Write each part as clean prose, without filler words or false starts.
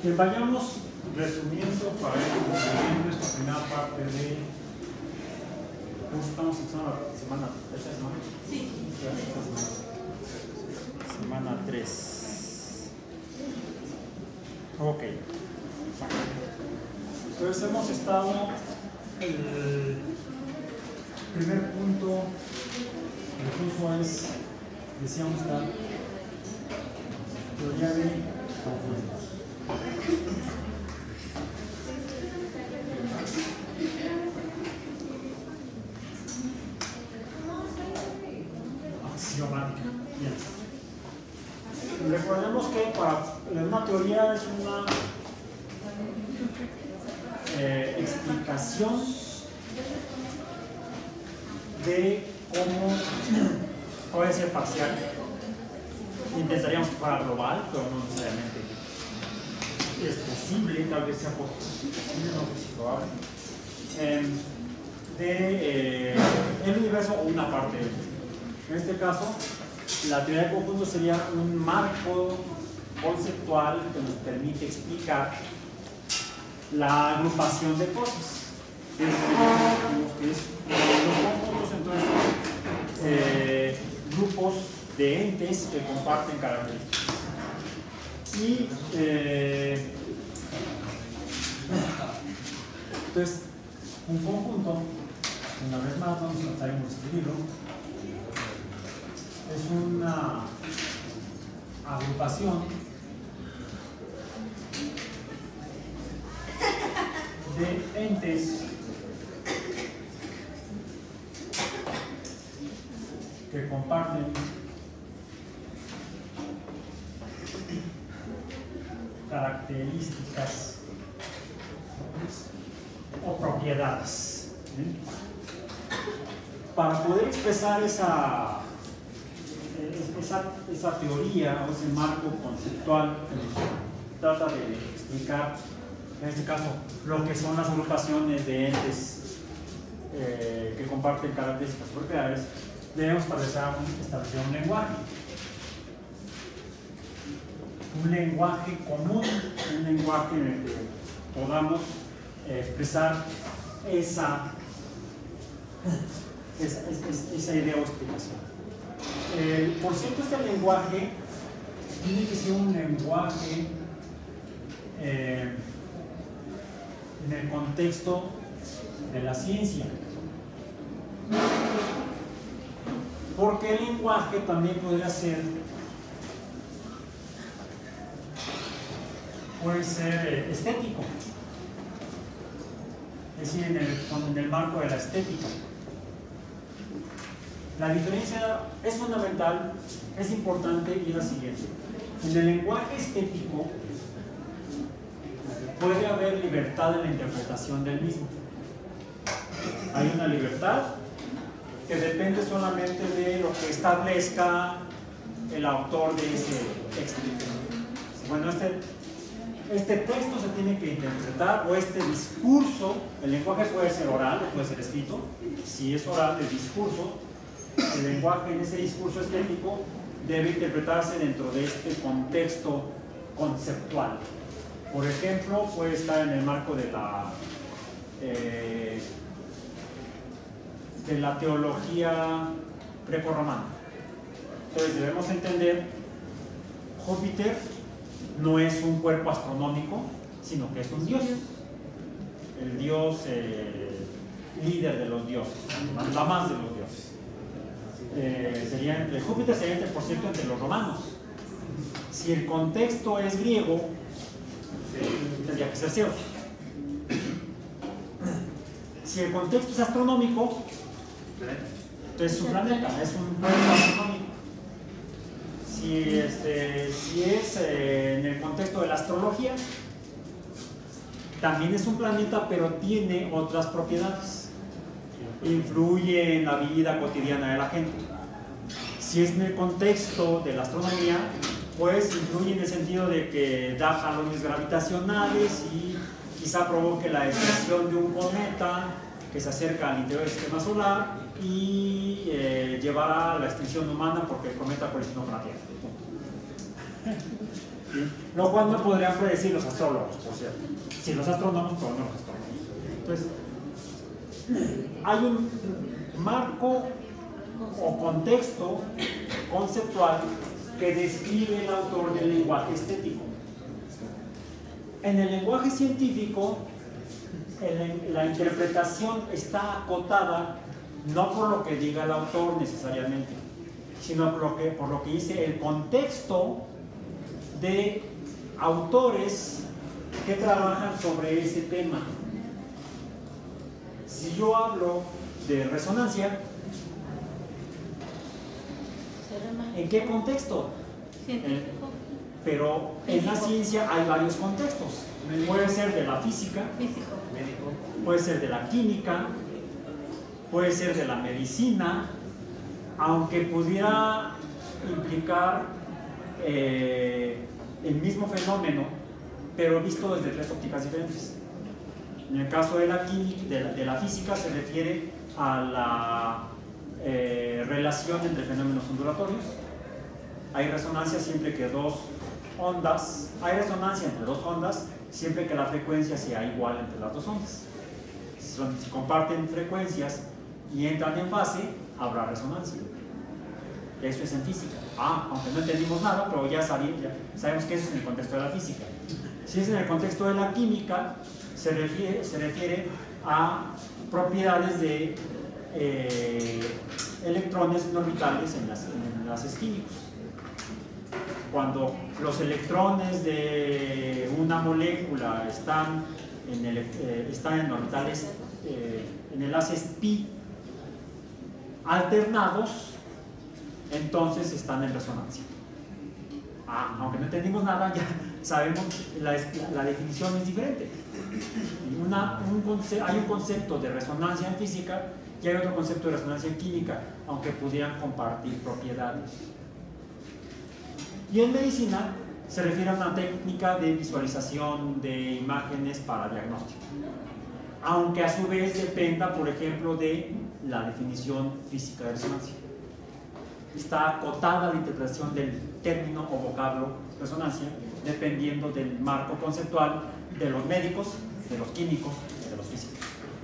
Vayamos resumiendo para ir concluyendo esta primera parte de. ¿Estamos empezando la semana? ¿Esta semana? Sí. Semana 3. Ok. Entonces hemos estado. El primer punto del curso es, decíamos, la teoría de conjuntos. Axiomática. Bien. Recordemos que una teoría es una explicación de cómo puede ser parcial. Intentaríamos que fuera global, pero no necesariamente es posible, tal vez sea posible, no sé si probable, el universo o una parte de él. En este caso, la teoría de conjuntos sería un marco conceptual que nos permite explicar la agrupación de cosas. Que es los conjuntos, entonces, grupos de entes que comparten características. Y entonces, un conjunto, una vez más, vamos a tratar de escribirlo, es una agrupación de entes que comparten características o propiedades. Para poder expresar esa teoría o ese marco conceptual que nos trata de explicar, en este caso, lo que son las agrupaciones de entes que comparten características o propiedades, debemos establecer un lenguaje. Un lenguaje común, un lenguaje en el que podamos expresar esa idea o explicación. Por cierto, este lenguaje tiene que ser un lenguaje en el contexto de la ciencia. Porque el lenguaje también puede ser estético, es decir, en el marco de la estética. La diferencia es fundamental, es importante y es la siguiente. En el lenguaje estético puede haber libertad en la interpretación del mismo. Hay una libertad que depende solamente de lo que establezca el autor de ese texto. Bueno, este texto se tiene que interpretar, o este discurso, el lenguaje puede ser oral o puede ser escrito. Si es oral, el discurso, el lenguaje en ese discurso estético debe interpretarse dentro de este contexto conceptual. Por ejemplo, puede estar en el marco de la teología grecorromana. Entonces debemos entender, Júpiter no es un cuerpo astronómico, sino que es un dios, el dios líder de los dioses, manda más de los dioses. Júpiter sería, por cierto, entre los romanos. Si el contexto es griego, tendría que ser Zeus. Si el contexto es astronómico, entonces su planeta es un cuerpo astronómico. Si es en el contexto de la astrología, también es un planeta, pero tiene otras propiedades. Influye en la vida cotidiana de la gente. Si es en el contexto de la astronomía, pues influye en el sentido de que da jalones gravitacionales y quizá provoque la detección de un cometa que se acerca al interior del sistema solar y llevará a la extinción humana porque el cometa colisiona con la Tierra. ¿sí? Lo cual no podrían predecir los astrólogos, por cierto. Sí, los astrónomos, pero no los astrólogos. Entonces, hay un marco o contexto conceptual que describe el autor del lenguaje estético. En el lenguaje científico, la interpretación está acotada no por lo que diga el autor necesariamente, sino por lo que dice el contexto de autores que trabajan sobre ese tema. Si yo hablo de resonancia, ¿en qué contexto? Pero en la ciencia hay varios contextos. Puede ser de la física, puede ser de la química, puede ser de la medicina, aunque pudiera implicar el mismo fenómeno, pero visto desde tres ópticas diferentes. En el caso de la química, de la física, se refiere a la relación entre fenómenos ondulatorios. Hay resonancia siempre que hay resonancia entre dos ondas siempre que la frecuencia sea igual entre las dos ondas. Si comparten frecuencias y entran en fase, habrá resonancia. Eso es en física. Aunque no entendimos nada, pero ya sabemos que eso es en el contexto de la física. Si es en el contexto de la química, se refiere a propiedades de electrones no orbitales en enlaces químicos. Cuando los electrones de una molécula están en orbitales, en enlaces pi alternados, entonces están en resonancia. Aunque no entendimos nada, ya sabemos la definición es diferente. Hay un concepto de resonancia en física y hay otro concepto de resonancia en química, aunque pudieran compartir propiedades. Y en medicina se refiere a una técnica de visualización de imágenes para diagnóstico, aunque a su vez dependa, por ejemplo, de la definición física de resonancia. Está acotada la interpretación del término o vocablo resonancia dependiendo del marco conceptual de los médicos, de los químicos y de los físicos.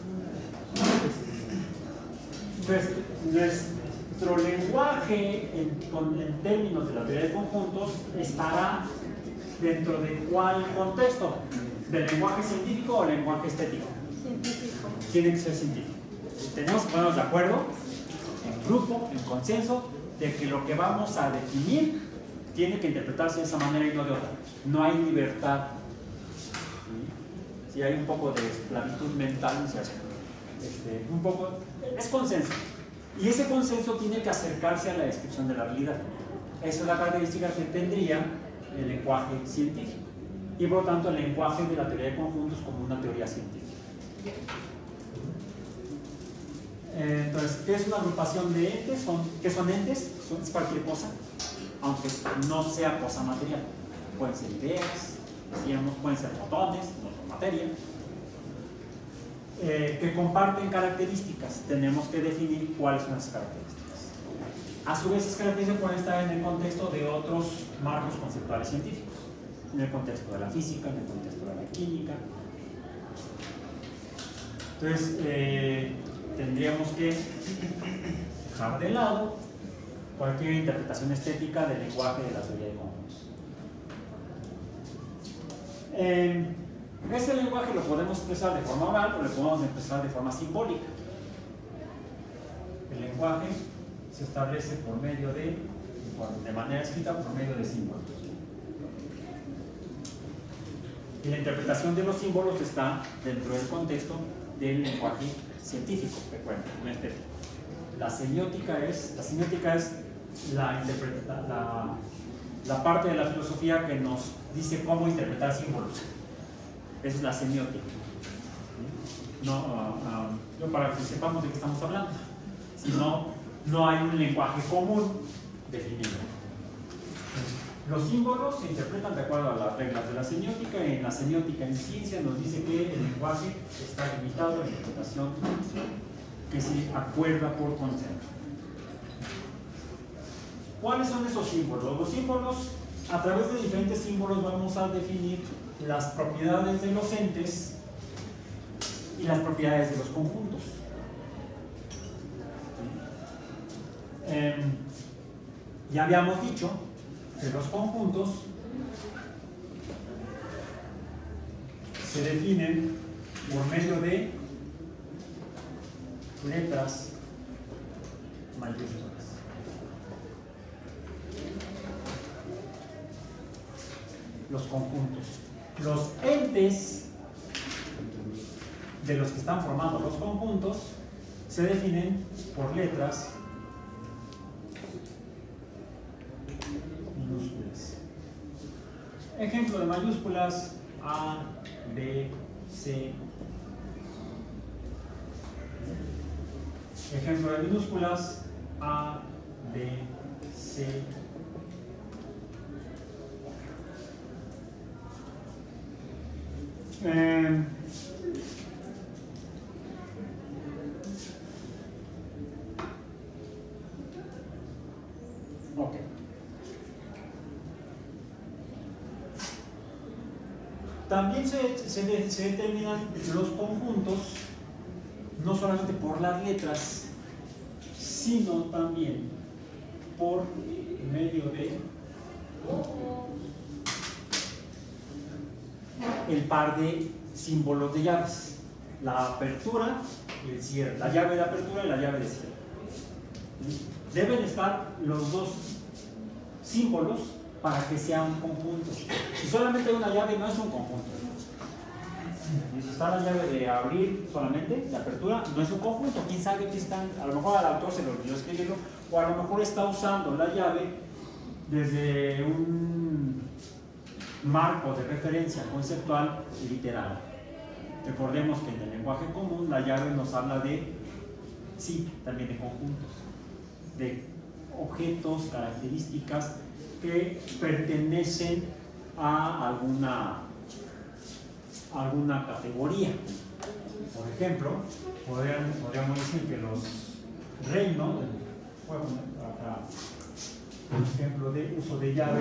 Entonces, nuestro lenguaje en términos de la teoría de conjuntos estará dentro de ¿cuál contexto? ¿Del lenguaje científico o lenguaje estético? Científico. Tiene que ser científico. Tenemos que ponernos de acuerdo en grupo, en consenso, de que lo que vamos a definir tiene que interpretarse de esa manera y no de otra. No hay libertad. Si hay un poco de esclavitud mental, un poco, es consenso. Y ese consenso tiene que acercarse a la descripción de la realidad. Esa es la característica que tendría el lenguaje científico. Y por lo tanto el lenguaje de la teoría de conjuntos como una teoría científica. Entonces, ¿qué es una agrupación de entes? ¿Qué son entes? Es cualquier cosa, aunque no sea cosa material. Pueden ser ideas, decíamos, pueden ser fotones, no son materia. Que comparten características. Tenemos que definir cuáles son esas características. A su vez, esas características pueden estar en el contexto de otros marcos conceptuales científicos, en el contexto de la física, en el contexto de la química. Entonces, tendríamos que dejar de lado cualquier interpretación estética del lenguaje de la teoría de conjuntos. Este lenguaje lo podemos expresar de forma oral o lo podemos expresar de forma simbólica. El lenguaje se establece por medio de manera escrita, por medio de símbolos. Y la interpretación de los símbolos está dentro del contexto del lenguaje científico, recuerden, no estético. La semiótica es la parte de la filosofía que nos dice cómo interpretar símbolos. Esa es la semiótica. Para que sepamos de qué estamos hablando. Si no hay un lenguaje común definido. Los símbolos se interpretan de acuerdo a las reglas de la semiótica, y en la semiótica en ciencia nos dice que el lenguaje está limitado a la interpretación que se acuerda por consenso. ¿Cuáles son esos símbolos? Los símbolos a través de diferentes símbolos vamos a definir las propiedades de los entes y las propiedades de los conjuntos. Ya habíamos dicho que los conjuntos se definen por medio de letras mayúsculas. Los conjuntos. Los entes de los que están formando los conjuntos se definen por letras minúsculas. Ejemplo de mayúsculas: A, B, C. Ejemplo de minúsculas: A, B, C. Ok. También se determinan los conjuntos no solamente por las letras, sino también por medio de el par de símbolos de llaves: la apertura y el cierre, la llave de apertura y la llave de cierre. Deben estar los dos símbolos para que sea un conjunto. Si solamente hay una llave, no es un conjunto. Y si está la llave de abrir solamente, de apertura, no es un conjunto. Quién sabe qué están, a lo mejor al autor se le olvidó escribirlo, o a lo mejor está usando la llave desde un marco de referencia conceptual literal. Recordemos que en el lenguaje común la llave nos habla de, sí, también de conjuntos, de objetos, características que pertenecen a alguna categoría. Por ejemplo, podríamos decir que los reinos, voy a poner acá un ejemplo de uso de llave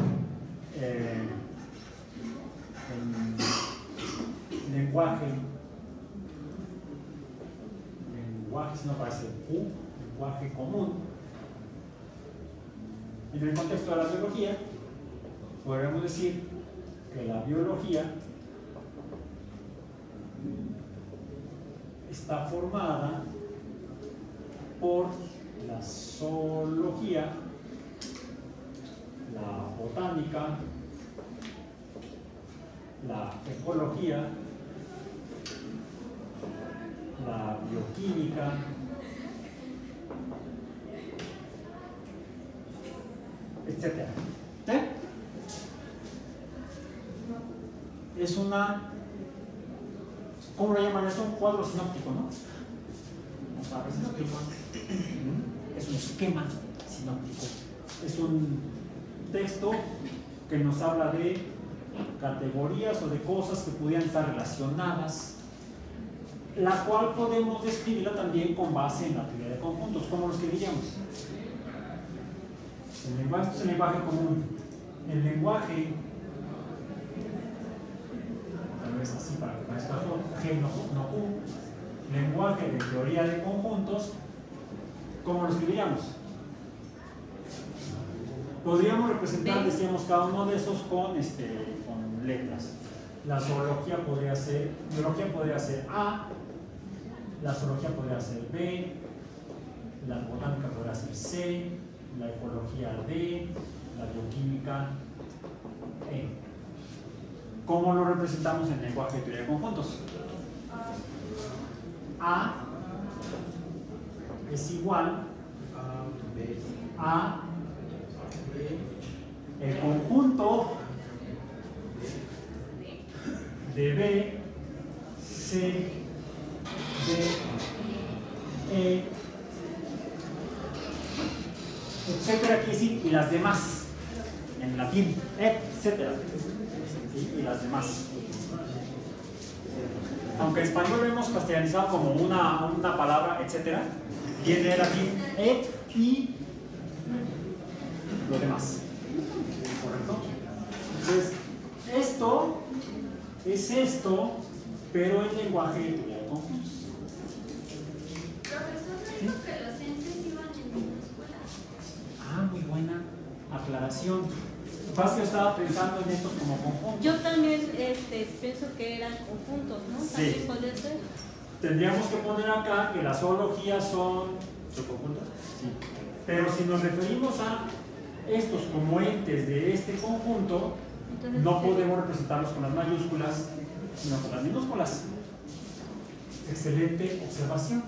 en lenguaje, si no parece lenguaje común. En el contexto de la biología, podríamos decir que la biología está formada por la zoología, la botánica, la ecología, la bioquímica, etcétera. Es una, ¿cómo lo llaman eso? Un cuadro sinóptico, ¿no? Es un esquema sinóptico. Es un texto que nos habla de categorías o de cosas que pudieran estar relacionadas, la cual podemos describirla también con base en la teoría de conjuntos. ¿Cómo lo escribiríamos? El lenguaje es el lenguaje común. El lenguaje, tal vez así para que parezca G, no U, lenguaje de teoría de conjuntos, ¿cómo lo escribiríamos? Podríamos representar, decíamos, cada uno de esos con letras. La zoología podría ser, biología podría ser A, la zoología podría ser B, la botánica podría ser C, la ecología D, la bioquímica E. ¿Cómo lo representamos en lenguaje de teoría de conjuntos? A es igual a el conjunto de B, C, D, E, etcétera, quiere decir, y las demás, en latín, etcétera, ¿sí? Y las demás. Aunque en español lo hemos castellanizado como una palabra, etcétera, viene de latín et y lo demás. ¿Correcto? es esto, pero en lenguaje de teoría de conjuntos. Profesor, ¿no dijo que los entes iban en minúscula? Ah, muy buena aclaración. Yo estaba pensando en estos como conjuntos. Yo también pienso que eran conjuntos, ¿no? Sí. También puede ser. Tendríamos que poner acá que las zoologías son conjuntos. Sí. Pero si nos referimos a estos como entes de este conjunto, Entonces, no podemos representarlos con las mayúsculas, sino con las minúsculas. Excelente observación.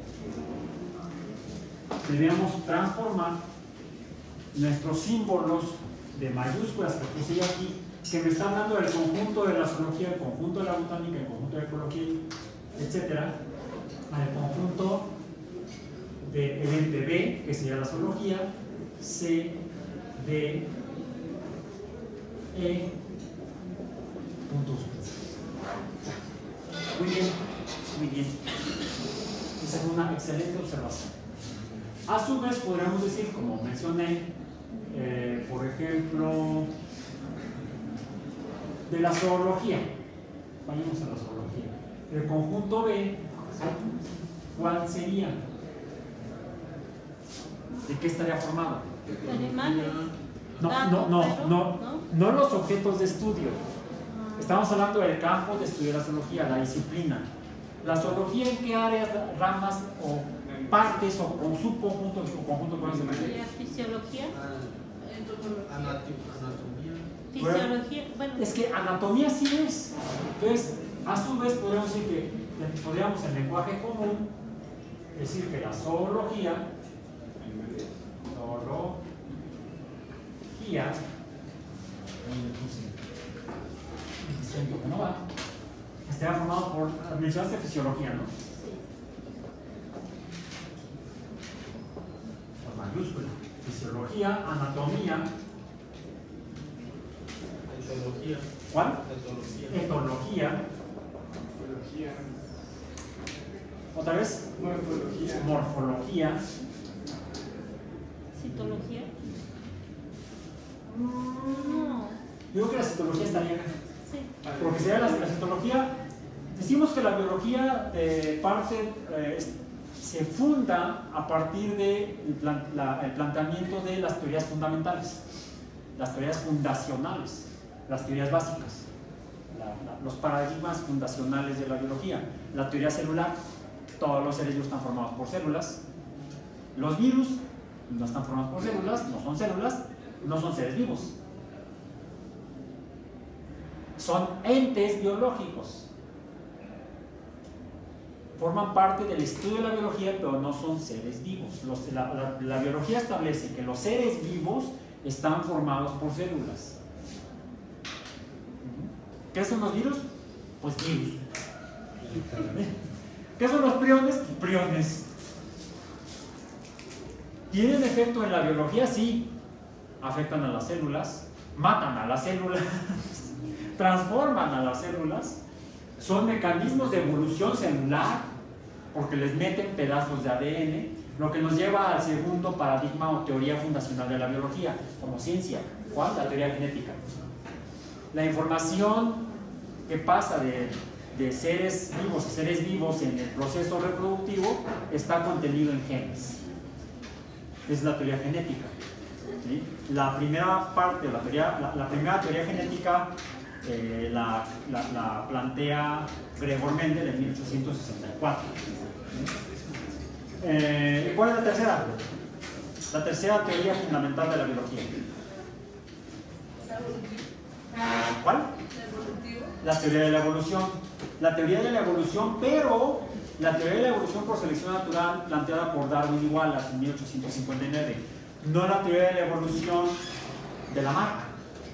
Debemos transformar nuestros símbolos de mayúsculas que puse yo aquí, que me están dando el conjunto de la zoología, el conjunto de la botánica, el conjunto de ecología, etcétera, al conjunto del ente B, que sería la zoología, C, D, E, puntos. Muy bien, muy bien. Esa es una excelente observación. A su vez, podríamos decir, como mencioné, por ejemplo, de la zoología. Vayamos a la zoología. El conjunto B, ¿cuál sería? ¿De qué estaría formado? Animales. No los objetos de estudio. Estamos hablando del campo de estudio de la zoología, la disciplina. ¿La zoología en qué áreas, ramas o partes o subconjuntos o conjuntos pueden ser? Fisiología. Anatomía. Fisiología. Bueno, Es que anatomía sí es. Entonces, a su vez podríamos decir que podríamos en lenguaje común decir que la zoología no va, estaría formado por, mencionaste fisiología, ¿no? Por mayúscula. Fisiología, anatomía. Etología. ¿Cuál? Etología. Etología. ¿Otra vez? Morfología. citología. No. Yo creo que la citología estaría acá. Sí. Porque sería la citología. Decimos que la biología se funda a partir del planteamiento de las teorías fundamentales, las teorías fundacionales, las teorías básicas, los paradigmas fundacionales de la biología. La teoría celular, todos los seres vivos están formados por células. Los virus no están formados por células, no son seres vivos. Son entes biológicos. Forman parte del estudio de la biología, pero no son seres vivos. La biología establece que los seres vivos están formados por células. ¿Qué son los virus? Pues virus. ¿Qué son los priones? Priones. ¿Tienen efecto en la biología? Sí. Afectan a las células, matan a las células, transforman a las células. Son mecanismos de evolución celular porque les meten pedazos de ADN, lo que nos lleva al segundo paradigma o teoría fundacional de la biología como ciencia. ¿Cuál? La teoría genética. La información que pasa de seres vivos a seres vivos en el proceso reproductivo está contenido en genes. Es la teoría genética. ¿Sí? La primera parte de la primera teoría genética la plantea Gregor Mendel en 1864. ¿Cuál es la tercera? La tercera teoría fundamental de la biología. ¿Cuál? La teoría de la evolución. La teoría de la evolución, pero la teoría de la evolución por selección natural planteada por Darwin y Wallace en 1859. No la teoría de la evolución de Lamarck.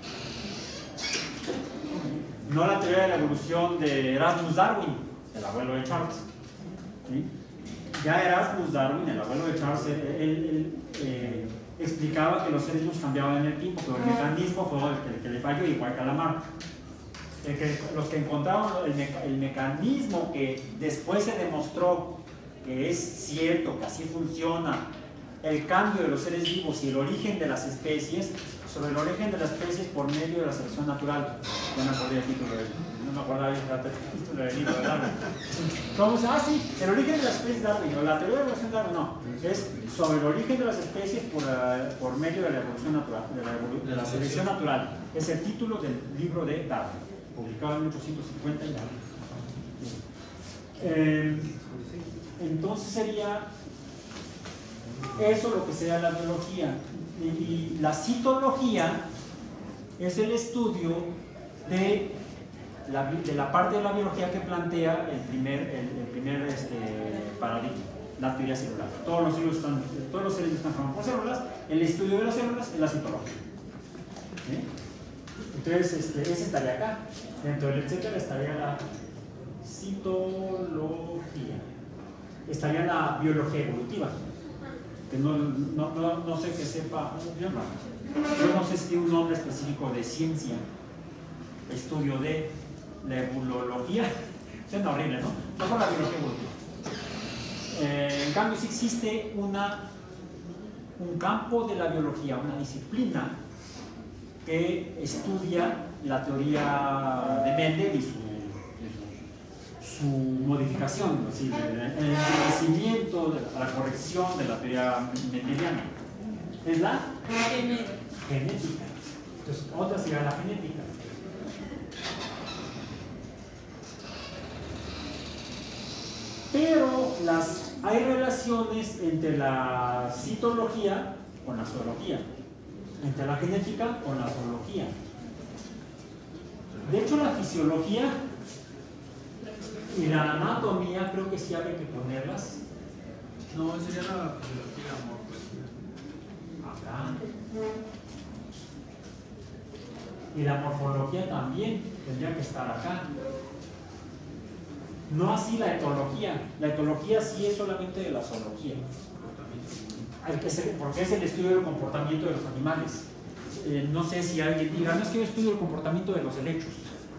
No la teoría de la evolución de Erasmus Darwin, el abuelo de Charles. ¿Sí? Ya Erasmus Darwin, el abuelo de Charles, él explicaba que los seres vivos cambiaban en el tiempo, pero el mecanismo fue el que le falló, igual que a Lamarck. Los que encontraron el mecanismo que después se demostró que es cierto, que así funciona, el cambio de los seres vivos y el origen de las especies, sobre el origen de las especies por medio de la selección natural. Ya me acordé el título de él. no me acuerdo bien el título del libro de Darwin. ¿Cómo se llama? Sí, el origen de las especies de Darwin, o la teoría de la evolución de Darwin, no. Es sobre el origen de las especies por medio de la evolución natural, de la selección natural. Es el título del libro de Darwin, publicado en 1850 y algo. Entonces sería eso lo que sea la biología. Y la citología es el estudio de la parte de la biología que plantea el primer paradigma, la teoría celular. Todos los seres están formados por células, el estudio de las células es la citología. ¿Sí? Entonces, ese estaría acá. Dentro del etcétera estaría la citología. Estaría la biología evolutiva. Que no sé qué sepa, yo no sé si tiene un nombre específico de ciencia, estudio de la evolología, suena horrible, ¿no? No con la biología evolutiva. En cambio, sí existe un campo de la biología, una disciplina que estudia la teoría de Mendel y su modificación, es decir, el enriquecimiento, la corrección de la teoría mendeliana. Es la genética. Entonces, otra sería la genética. Pero hay relaciones entre la citología con la zoología, entre la genética con la zoología. De hecho, la fisiología y la anatomía creo que sí habría que ponerlas. No, sería la fisiología, amor. Acá. Y la morfología también tendría que estar acá. No así la etología. La etología sí es solamente de la zoología. Porque es el estudio del comportamiento de los animales. No sé si alguien diga, no es que yo estudio el comportamiento de los helechos.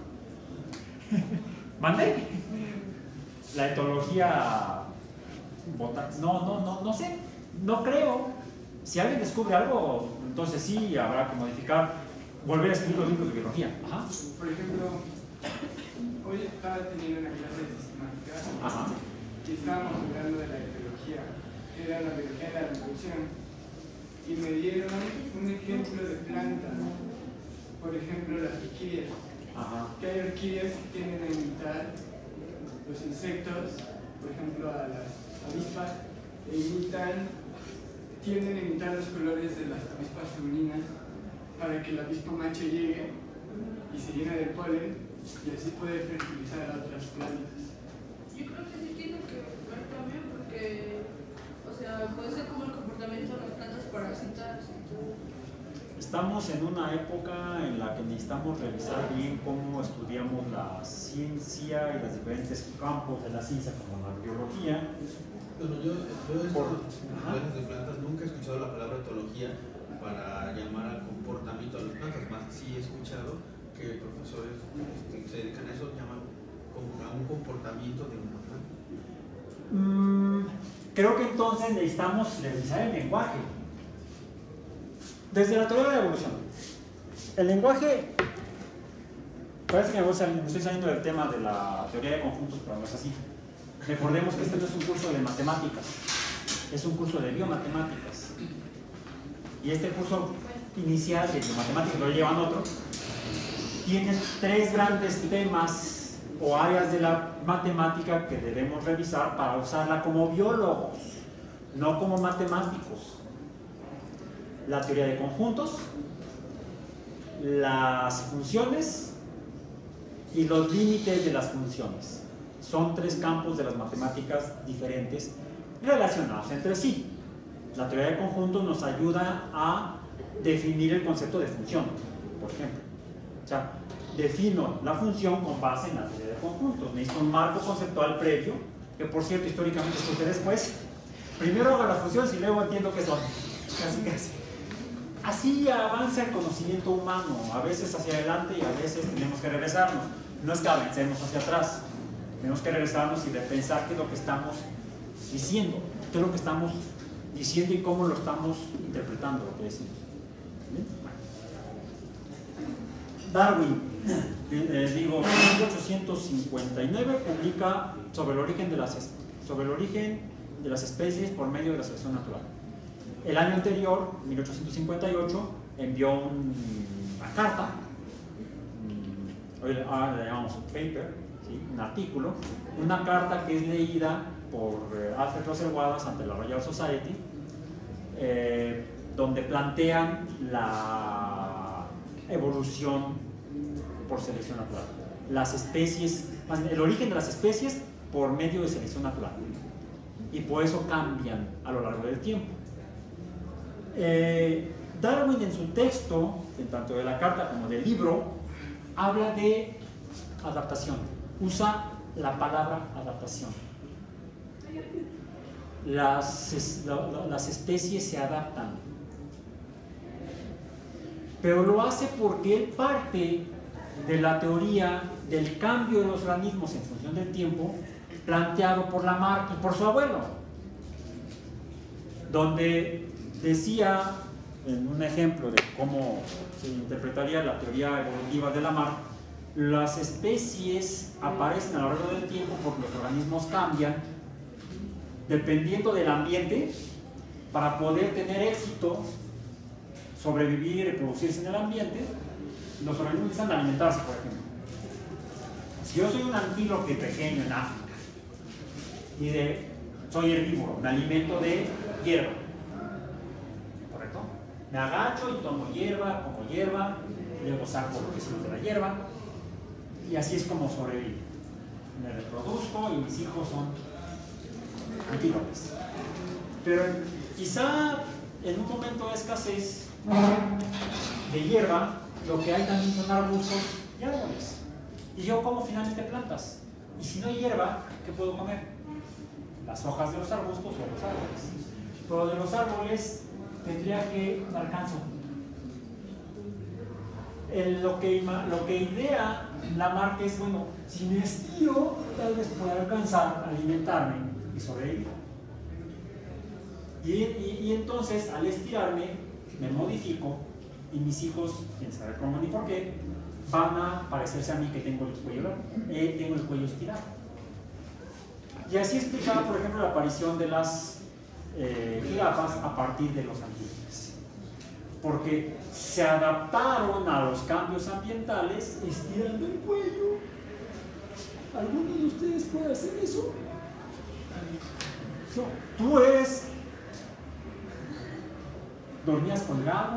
¿Mande? La etología no sé, no creo. Si alguien descubre algo, entonces sí habrá que modificar, volver a escribir los libros de biología. Ajá. Por ejemplo, hoy estaba teniendo una clase de sistemática. Ajá. Y estábamos hablando de la etología, que era la biología de la reproducción, y me dieron un ejemplo de plantas, por ejemplo las orquídeas. Ajá. Que hay orquídeas que tienden a imitar los insectos, por ejemplo a las avispas, tienden a imitar los colores de las avispas femeninas para que el avispa macho llegue y se llene de polen y así puede fertilizar a otras plantas. Yo creo que sí tiene que ver también porque, o sea, puede ser como el comportamiento de las plantas parasitas y todo. Estamos en una época en la que necesitamos revisar bien cómo estudiamos la ciencia y los diferentes campos de la ciencia como la biología. Bueno, yo clases de plantas nunca he escuchado la palabra etología para llamar al comportamiento de las plantas, más sí he escuchado que profesores que se dedican a eso llaman a un comportamiento de una planta. Creo que entonces necesitamos revisar el lenguaje. Desde la teoría de la evolución. El lenguaje, parece que me estoy saliendo del tema de la teoría de conjuntos, pero no es así. Recordemos que este no es un curso de matemáticas, es un curso de biomatemáticas. Y este curso inicial de biomatemáticas, lo llevan otro, tiene tres grandes temas o áreas de la matemática que debemos revisar para usarla como biólogos, no como matemáticos. La teoría de conjuntos, las funciones y los límites de las funciones. Son tres campos de las matemáticas diferentes relacionados entre sí. La teoría de conjuntos nos ayuda a definir el concepto de función, por ejemplo. O sea, defino la función con base en la teoría de conjuntos. Necesito un marco conceptual previo, que por cierto históricamente surge después. Primero hago las funciones y luego entiendo qué son. Casi. Así avanza el conocimiento humano, a veces hacia adelante y a veces tenemos que regresarnos. No es que avancemos hacia atrás, tenemos que regresarnos y repensar qué es lo que estamos diciendo, qué es lo que estamos diciendo y cómo lo estamos interpretando, lo que decimos. ¿Bien? Darwin digo, en 1859 publica sobre el origen de las especies por medio de la selección natural. El año anterior, 1858, envió una carta, hoy le llamamos un paper, ¿sí? Un artículo, una carta que es leída por Alfred Russel Wallace ante la Royal Society, donde plantean la evolución por selección natural. Las especies, el origen de las especies por medio de selección natural. Y por eso cambian a lo largo del tiempo. Darwin en su texto, tanto de la carta como del libro, habla de adaptación. Usa la palabra adaptación. Las especies se adaptan. Pero lo hace porque él parte de la teoría del cambio de los organismos en función del tiempo planteado por Lamarck y por su abuelo, donde decía, en un ejemplo de cómo se interpretaría la teoría evolutiva de Lamarck, las especies aparecen a lo largo del tiempo porque los organismos cambian dependiendo del ambiente para poder tener éxito, sobrevivir y reproducirse en el ambiente. Los organismos necesitan alimentarse, por ejemplo. Si yo soy un antílope pequeño en África y soy herbívoro, me alimento de hierba, ¿correcto? Me agacho y tomo hierba, como hierba, luego saco los residuos de la hierba y así es como sobrevivo. Me reproduzco y mis hijos son antílopes. Pero quizá en un momento de escasez de hierba, lo que hay también son arbustos y árboles. Y yo como finalmente plantas. Y si no hay hierba, ¿qué puedo comer? Las hojas de los arbustos o los árboles. Pero de los árboles tendría que dar canso. Lo que idea Lamarck es, bueno, si me estiro, tal vez pueda alcanzar a alimentarme y sobrevivir. Y entonces, al estirarme, me modifico y mis hijos, quién sabe cómo ni por qué, van a parecerse a mí que tengo el cuello largo, tengo el cuello estirado. Y así explicaba, por ejemplo, la aparición de las jirafas a partir de los antílopes. Porque se adaptaron a los cambios ambientales estirando el cuello. ¿Alguno de ustedes puede hacer eso? No, tú dormías colgado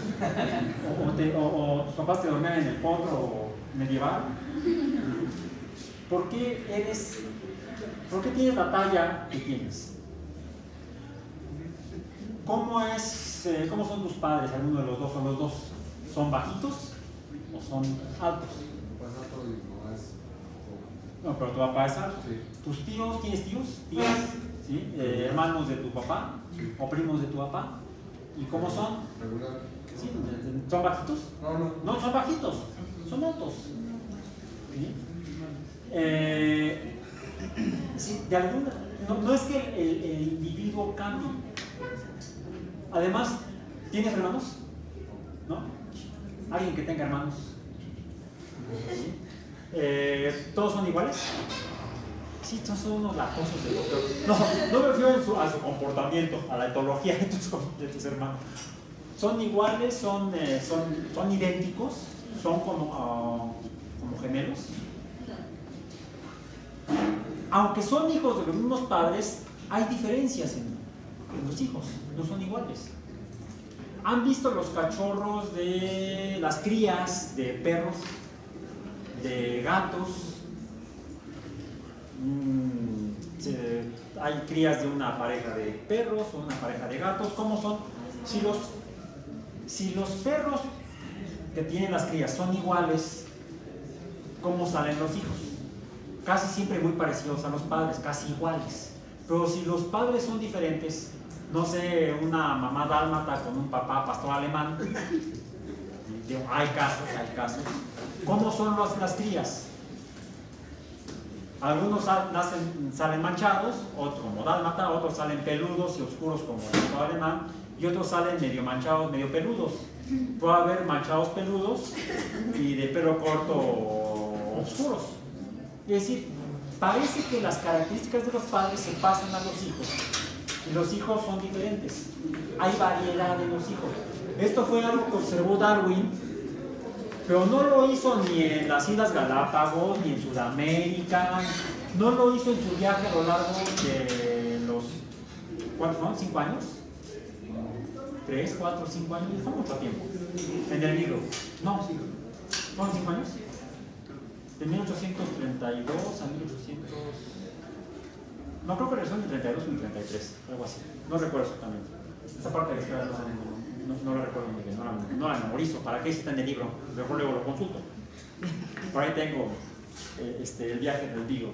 o tus papás te dormían en el potro medieval. ¿Por qué tienes la talla que tienes? ¿Cómo son tus padres? ¿Alguno de los dos o los dos? ¿Son bajitos o son altos? Pues alto y no es. No, pero tu papá es alto. Sí. ¿Tus tíos? ¿Tienes tíos? ¿Tías? ¿Sí? ¿Hermanos de tu papá? Sí. ¿O primos de tu papá? ¿Y cómo son? Regular. ¿Sí? ¿Son bajitos? No. No, son bajitos, son altos. ¿Sí? Sí, no es que el individuo cambie. Además, ¿tienes hermanos? ¿No? ¿Alguien que tenga hermanos? ¿Sí? ¿Todos son iguales? Sí, todos son unos latosos de doctor. No me refiero a su comportamiento, a la etología de tus hermanos. Son iguales, son idénticos, son como gemelos. Aunque son hijos de los mismos padres, hay diferencias en los hijos, no son iguales. ¿Han visto los cachorros de las crías de perros, de gatos? Hay crías de una pareja de perros o una pareja de gatos. ¿Cómo son? Si los perros que tienen las crías son iguales, ¿cómo salen los hijos? Casi siempre muy parecidos a los padres, casi iguales. Pero si los padres son diferentes, no sé, una mamá dálmata con un papá pastor alemán, hay casos. ¿Cómo son las crías? Algunos salen manchados, otros como dálmata, otros salen peludos y oscuros como el pastor alemán, y otros salen medio manchados, medio peludos. Puede haber machados peludos y de pelo corto oscuros. Es decir, parece que las características de los padres se pasan a los hijos y los hijos son diferentes. Hay variedad en los hijos. Esto fue algo que observó Darwin, pero no lo hizo ni en las Islas Galápagos, ni en Sudamérica, no lo hizo en su viaje a lo largo de los, ¿cuántos son? ¿5 años? 3, 4, 5 años, fue mucho tiempo. En el libro, no, ¿fueron 5 años? De 1832 a 1800, no creo que regresó en el 32 o en el 33, algo así, no recuerdo exactamente. Esa parte de la historia no la recuerdo muy bien, no la memorizo. ¿Para qué está en el libro? Mejor luego lo consulto. Por ahí tengo el viaje del Beagle,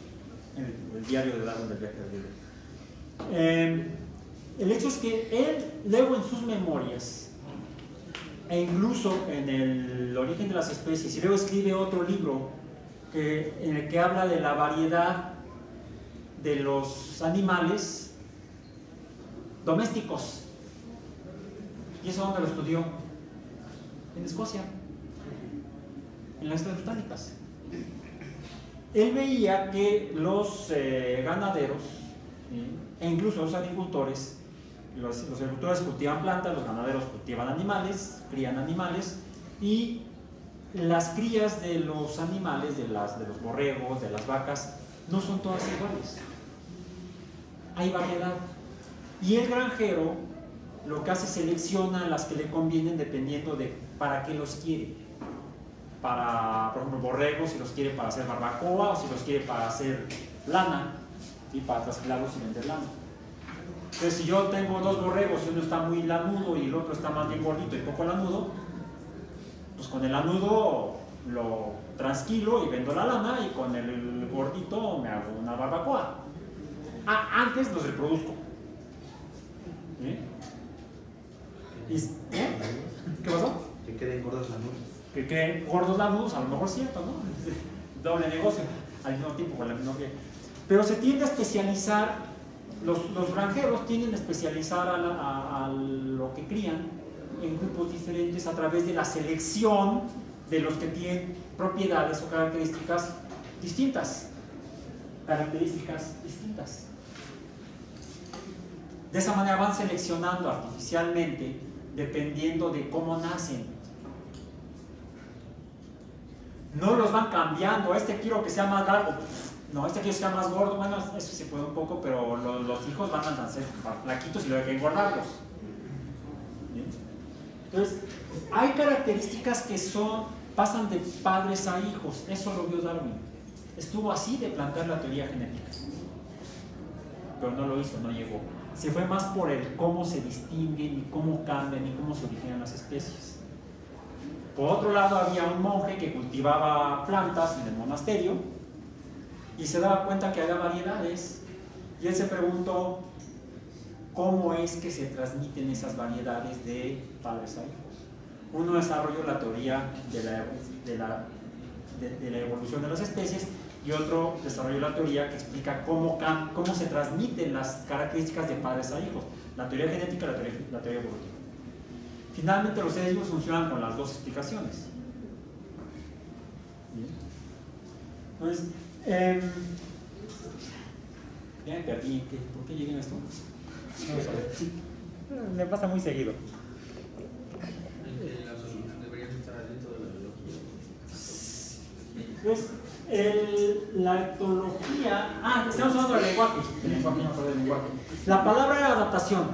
el diario de Darwin del viaje del Beagle. El hecho es que él, luego en sus memorias, e incluso en el origen de las especies, y luego escribe otro libro en el que habla de la variedad de los animales domésticos. ¿Y eso dónde lo estudió? En Escocia, en las Islas Británicas. Él veía que los ganaderos, e incluso los agricultores, los agricultores cultivan plantas, los ganaderos cultivan animales, crían animales, y las crías de los animales, de los borregos, de las vacas, no son todas iguales. Hay variedad. Y el granjero lo que hace, selecciona las que le convienen dependiendo de para qué los quiere. Para, por ejemplo, borregos, si los quiere para hacer barbacoa, o si los quiere para hacer lana, y para trasquilarlos y vender lana. Entonces, si yo tengo 2 borregos y uno está muy lanudo y el otro está más bien gordito y poco lanudo, pues con el lanudo lo trasquilo y vendo la lana, y con el gordito me hago una barbacoa. Antes los reproduzco. ¿Qué pasó? Que queden gordos lanudos. Que queden gordos lanudos, a lo mejor es cierto, ¿no? Doble negocio, al mismo tiempo, con la misma piel. Pero se tiende a especializar, los granjeros tienden a especializar a lo que crían en grupos diferentes a través de la selección de los que tienen propiedades o características distintas. De esa manera van seleccionando artificialmente dependiendo de cómo nacen. No los van cambiando. Este quiero que sea más largo, no, este quiero que sea más gordo. Bueno, eso se puede un poco, pero los hijos van a nacer flaquitos y luego hay que engordarlos. ¿Bien? Entonces, hay características que pasan de padres a hijos. Eso lo vio Darwin. Estuvo así de plantear la teoría genética, pero no lo hizo, no llegó. Se fue más por el cómo se distinguen y cómo cambian y cómo se originan las especies. Por otro lado, había un monje que cultivaba plantas en el monasterio y se daba cuenta que había variedades, y él se preguntó cómo es que se transmiten esas variedades de padres a hijos. Uno desarrolló la teoría de la evolución de las especies, y otro desarrolló la teoría que explica cómo se transmiten las características de padres a hijos, la teoría genética y la teoría evolutiva. Finalmente, los seres vivos funcionan con las dos explicaciones. Bien. Entonces, ya me perdí. ¿Por qué llegué a esto? No lo sé. Sí. Me pasa muy seguido. Deberían estar dentro de la biología. Pues, la etología. Estamos hablando del lenguaje. La palabra adaptación.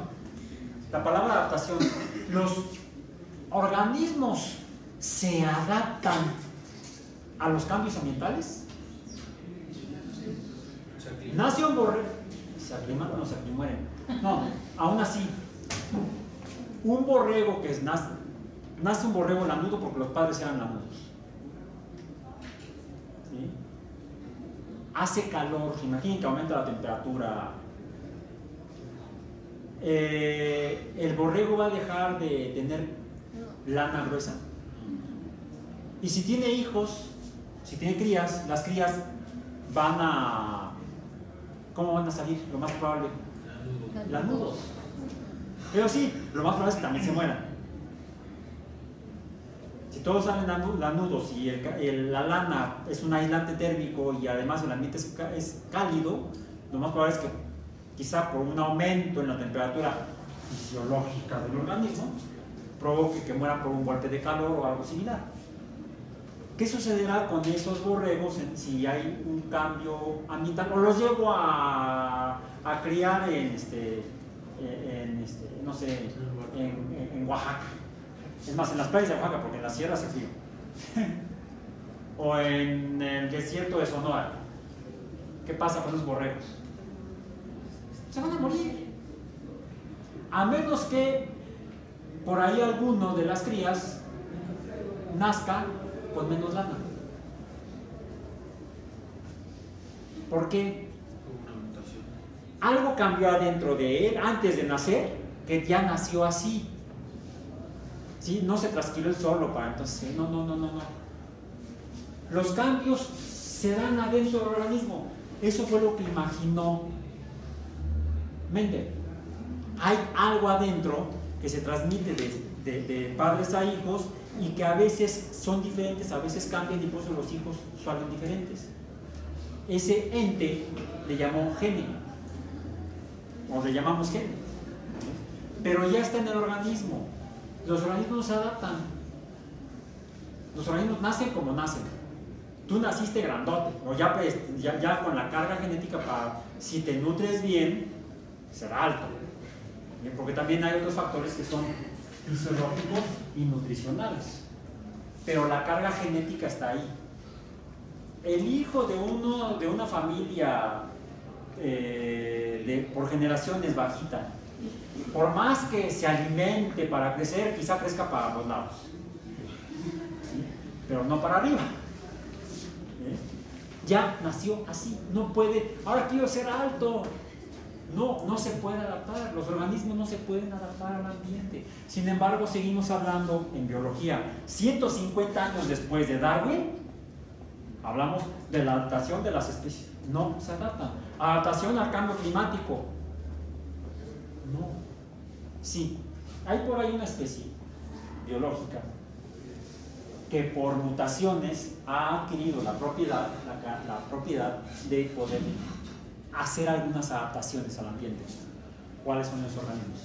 Los organismos se adaptan a los cambios ambientales. Nace un borrego. ¿Se acliman o no se aclimueren? No, aún así. Un borrego que nace un borrego lanudo porque los padres eran lanudos. ¿Sí? Hace calor, imaginen que aumenta la temperatura. El borrego va a dejar de tener lana gruesa. Y si tiene hijos, si tiene crías, las crías ¿cómo van a salir? Lo más probable, lanudos. Pero sí, lo más probable es que también se mueran. Si todos salen lanudos y la lana es un aislante térmico y además el ambiente es cálido, lo más probable es que quizá por un aumento en la temperatura fisiológica del organismo provoque que mueran por un golpe de calor o algo similar. ¿Qué sucederá con esos borregos si hay un cambio ambiental? O los llevo a criar no sé, en Oaxaca. Es más, en las playas de Oaxaca, porque en la sierra hace frío. O en el desierto de Sonora. ¿Qué pasa con los borregos? Se van a morir. A menos que por ahí alguno de las crías nazca con menos lana. ¿Por qué? Algo cambió adentro de él antes de nacer, que ya nació así. ¿Sí? No se trasquiló él solo para entonces. No. Los cambios se dan adentro del organismo. Eso fue lo que imaginó Mendel. Hay algo adentro que se transmite de padres a hijos y que a veces son diferentes, a veces cambian y por eso los hijos salen diferentes. Ese ente le llamó gene, o le llamamos gene, pero ya está en el organismo. Los organismos no se adaptan. Los organismos nacen como nacen. Tú naciste grandote, o ya con la carga genética para, si te nutres bien, será alto. Bien, porque también hay otros factores que son fisiológicos y nutricionales. Pero la carga genética está ahí. El hijo de una familia por generaciones bajita, por más que se alimente para crecer, quizá crezca para los lados, ¿sí? Pero no para arriba. Ya nació así, no puede, ahora quiero ser alto. No se puede adaptar, los organismos no se pueden adaptar al ambiente. Sin embargo, seguimos hablando en biología. 150 años después de Darwin, hablamos de la adaptación de las especies. No se adaptan. Adaptación al cambio climático. No. Sí, hay por ahí una especie biológica que por mutaciones ha adquirido la propiedad de poder hacer algunas adaptaciones al ambiente. ¿Cuáles son esos organismos?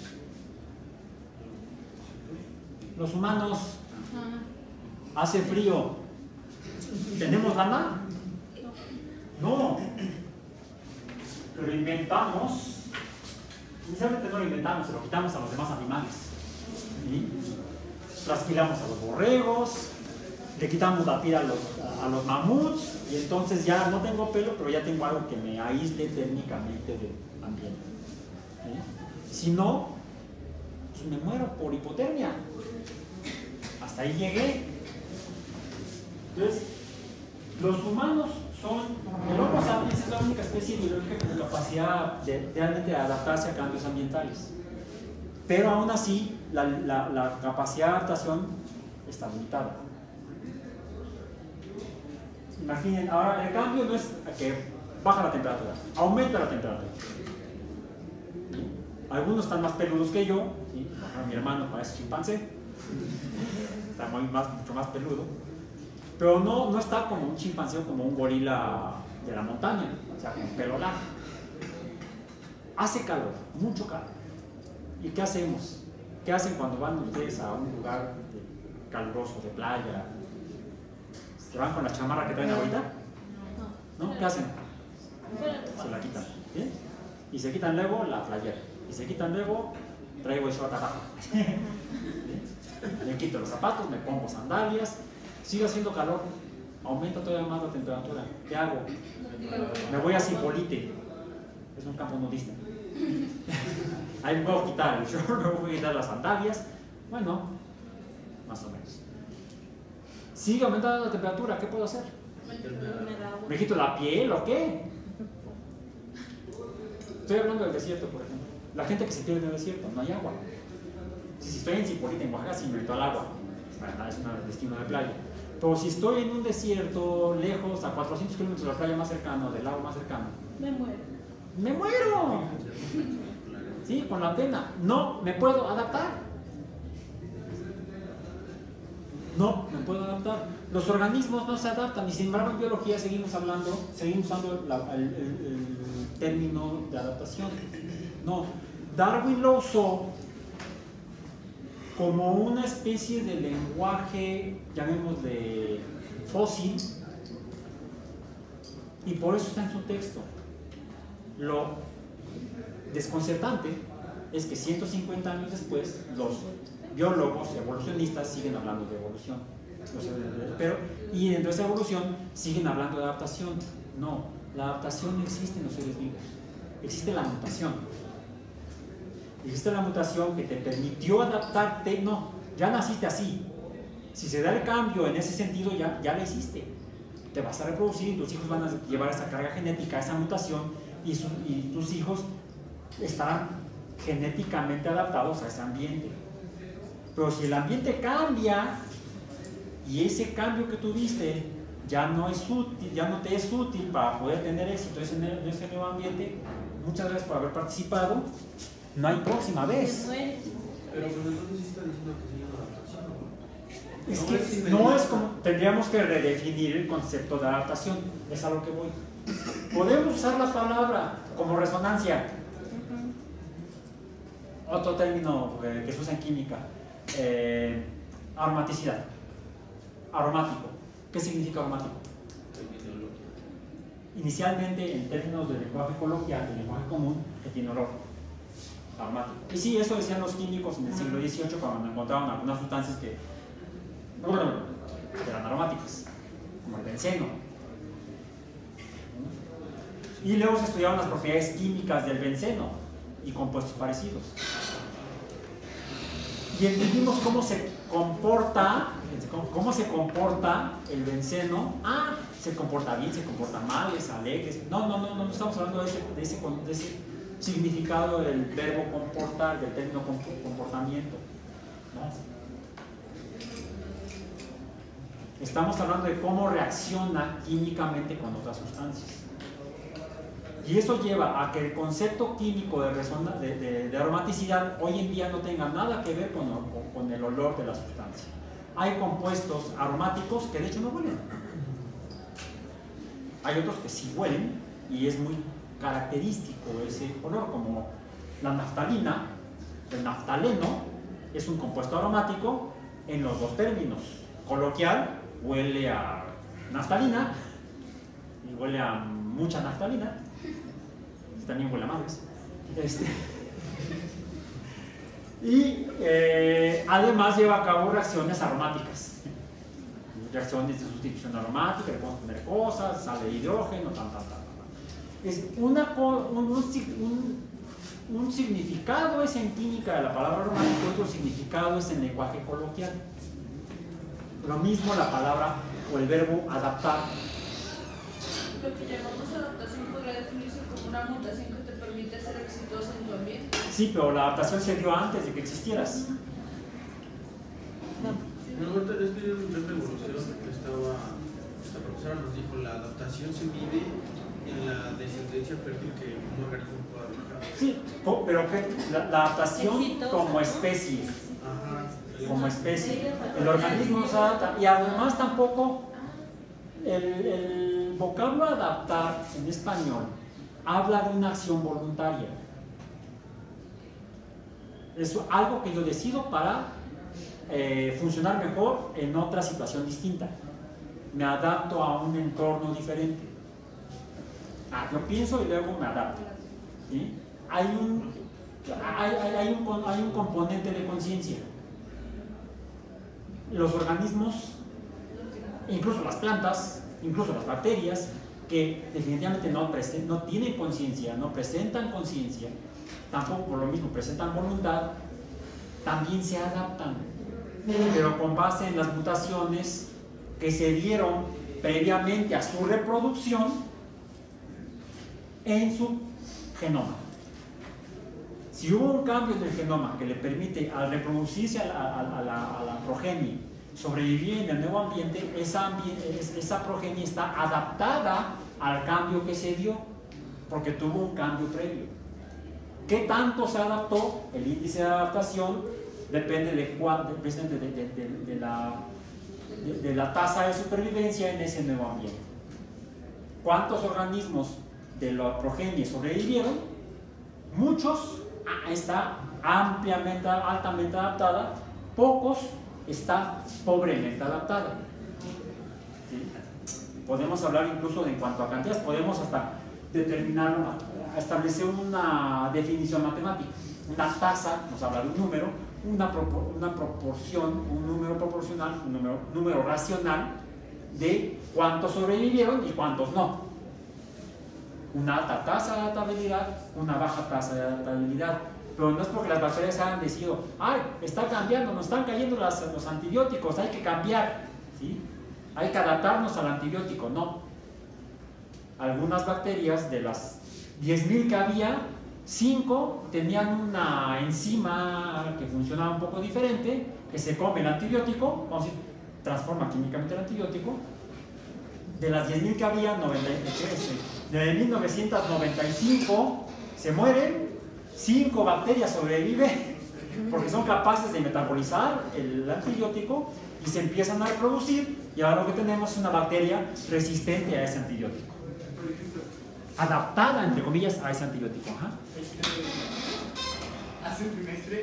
Los humanos. Hace frío. ¿Tenemos lana? No. Lo inventamos. Inicialmente no lo inventamos, se lo quitamos a los demás animales. ¿Sí? Trasquilamos a los borregos, le quitamos la piel a los mamuts, y entonces ya no tengo pelo, pero ya tengo algo que me aísle térmicamente del ambiente. ¿Sí? Si no, pues me muero por hipotermia. Hasta ahí llegué. Entonces, los humanos el Homo sapiens es la única especie biológica con capacidad de realmente adaptarse a cambios ambientales. Pero aún así, la capacidad de adaptación está limitada. Imaginen, ahora el cambio no es que baja la temperatura, aumenta la temperatura. ¿Sí? Algunos están más peludos que yo, ¿sí? Mi hermano parece chimpancé, está mucho más peludo, pero no está como un chimpancé o como un gorila de la montaña, o sea, con pelo largo. Hace calor, mucho calor. ¿Y qué hacemos? ¿Qué hacen cuando van ustedes a un lugar caluroso, de playa? ¿Se van con la chamarra que traen ahorita? ¿No? ¿Qué hacen? Se la quitan. ¿Sí? Y se quitan luego la playera. Y se quitan luego, traigo el short abajo. ¿Sí? Me quito los zapatos, me pongo sandalias. Sigue haciendo calor, aumenta todavía más la temperatura. ¿Qué hago? Me voy a Cipolite. Es un campo nudista. Ahí me puedo quitar el short, me voy a quitar las sandalias. Bueno, más o menos. Sigue aumentando la temperatura, ¿qué puedo hacer? ¿Me quito la piel o qué? Estoy hablando del desierto, por ejemplo. La gente que se pierde en el desierto, no hay agua. Si estoy en Cipolite, en Oaxaca, sí me meto al agua. Es un destino de playa. Pero si estoy en un desierto, lejos, a 400 kilómetros de la playa más cercana, del lago más cercano, Me muero. ¡me muero! Sí, con la pena. No me puedo adaptar. No, me puedo adaptar. Los organismos no se adaptan y sin embargo en biología seguimos usando el término de adaptación. No, Darwin lo usó como una especie de lenguaje, llamémosle fósil, y por eso está en su texto. Lo desconcertante es que 150 años después los biólogos evolucionistas siguen hablando de evolución, y dentro de esa evolución siguen hablando de adaptación. No, la adaptación no existe en los seres vivos, existe la mutación. Existe la mutación que te permitió adaptarte. No, ya naciste así. Si se da el cambio en ese sentido, ya lo hiciste. Te vas a reproducir y tus hijos van a llevar esa carga genética, esa mutación, y tus hijos estarán genéticamente adaptados a ese ambiente. Pero si el ambiente cambia y ese cambio que tuviste ya no te es útil para poder tener éxito en ese nuevo ambiente, muchas gracias por haber participado. No hay próxima vez. Pero entonces sí está diciendo que sigue una adaptación, ¿no? Es que no es como. Tendríamos que redefinir el concepto de adaptación. Es a lo que voy. Podemos usar la palabra como resonancia. Otro término que se usa en química. Aromaticidad. Aromático. ¿Qué significa aromático? Inicialmente, en términos de lenguaje coloquial, de lenguaje común, que tiene olor. Aromático. Y sí, eso decían los químicos en el siglo XVIII cuando encontraron algunas sustancias que eran aromáticas, como el benceno. Y luego se estudiaron las propiedades químicas del benceno y compuestos parecidos. Y entendimos cómo se comporta el benceno. Se comporta bien, se comporta mal, es alegre. No estamos hablando de ese significado del verbo comportar, del término comportamiento. ¿No? Estamos hablando de cómo reacciona químicamente con otras sustancias. Y eso lleva a que el concepto químico de aromaticidad hoy en día no tenga nada que ver con el olor de la sustancia. Hay compuestos aromáticos que de hecho no huelen. Hay otros que sí huelen y es muy característico ese olor, como la naftalina. El naftaleno es un compuesto aromático en los dos términos. Coloquial, huele a naftalina y huele a mucha naftalina. También huele a madres. Y además lleva a cabo reacciones aromáticas. Reacciones de sustitución aromática, le podemos poner cosas, sale hidrógeno, Es un significado es en química de la palabra aromático, otro significado es en lenguaje coloquial. Lo mismo la palabra o el verbo adaptar. Lo que llamamos adaptación podría definirse como una mutación que te permite ser exitoso en tu ambiente. Sí, pero la adaptación se dio antes de que existieras. No, ahorita es que yo en la evolución esta profesora nos dijo, la adaptación se mide en la descendencia fértil que un organismo pueda dejar. Sí, pero la adaptación como especie. Ajá. Como especie. El organismo no se adapta. Y además tampoco el vocablo adaptar en español habla de una acción voluntaria. Es algo que yo decido para funcionar mejor en otra situación distinta. Me adapto a un entorno diferente. Yo pienso y luego me adapto. ¿Sí? Hay un componente de conciencia. Los organismos, incluso las plantas, incluso las bacterias, que definitivamente no tienen conciencia, no presentan conciencia, tampoco por lo mismo presentan voluntad, también se adaptan, pero con base en las mutaciones que se dieron previamente a su reproducción en su genoma. Si hubo un cambio en el genoma que le permite al reproducirse a la progenie sobrevivir en el nuevo ambiente, esa progenie está adaptada al cambio que se dio, porque tuvo un cambio previo. ¿Qué tanto se adaptó? El índice de adaptación depende de de la tasa de supervivencia en ese nuevo ambiente. ¿Cuántos organismos de la progenie sobrevivieron? Muchos, está ampliamente, altamente adaptada, pocos está pobremente adaptada. ¿Sí? Podemos hablar incluso de en cuanto a cantidades, podemos hasta determinar, establecer una definición matemática. Una tasa nos habla de un número, una proporción, un número proporcional, un número racional de cuántos sobrevivieron y cuántos no. Una alta tasa de adaptabilidad, una baja tasa de adaptabilidad. Pero no es porque las bacterias hayan decidido, ay, está cambiando, nos están cayendo los antibióticos, hay que cambiar, ¿sí? Hay que adaptarnos al antibiótico. No. Algunas bacterias, de las 10.000 que había, 5 tenían una enzima que funcionaba un poco diferente, que se come el antibiótico, vamos a decir, transforma químicamente el antibiótico. De las 10.000 que había, de 1995 se mueren, 5 bacterias sobreviven porque son capaces de metabolizar el antibiótico y se empiezan a reproducir, y ahora lo que tenemos es una bacteria resistente a ese antibiótico, adaptada entre comillas a ese antibiótico. Ajá. Hace un trimestre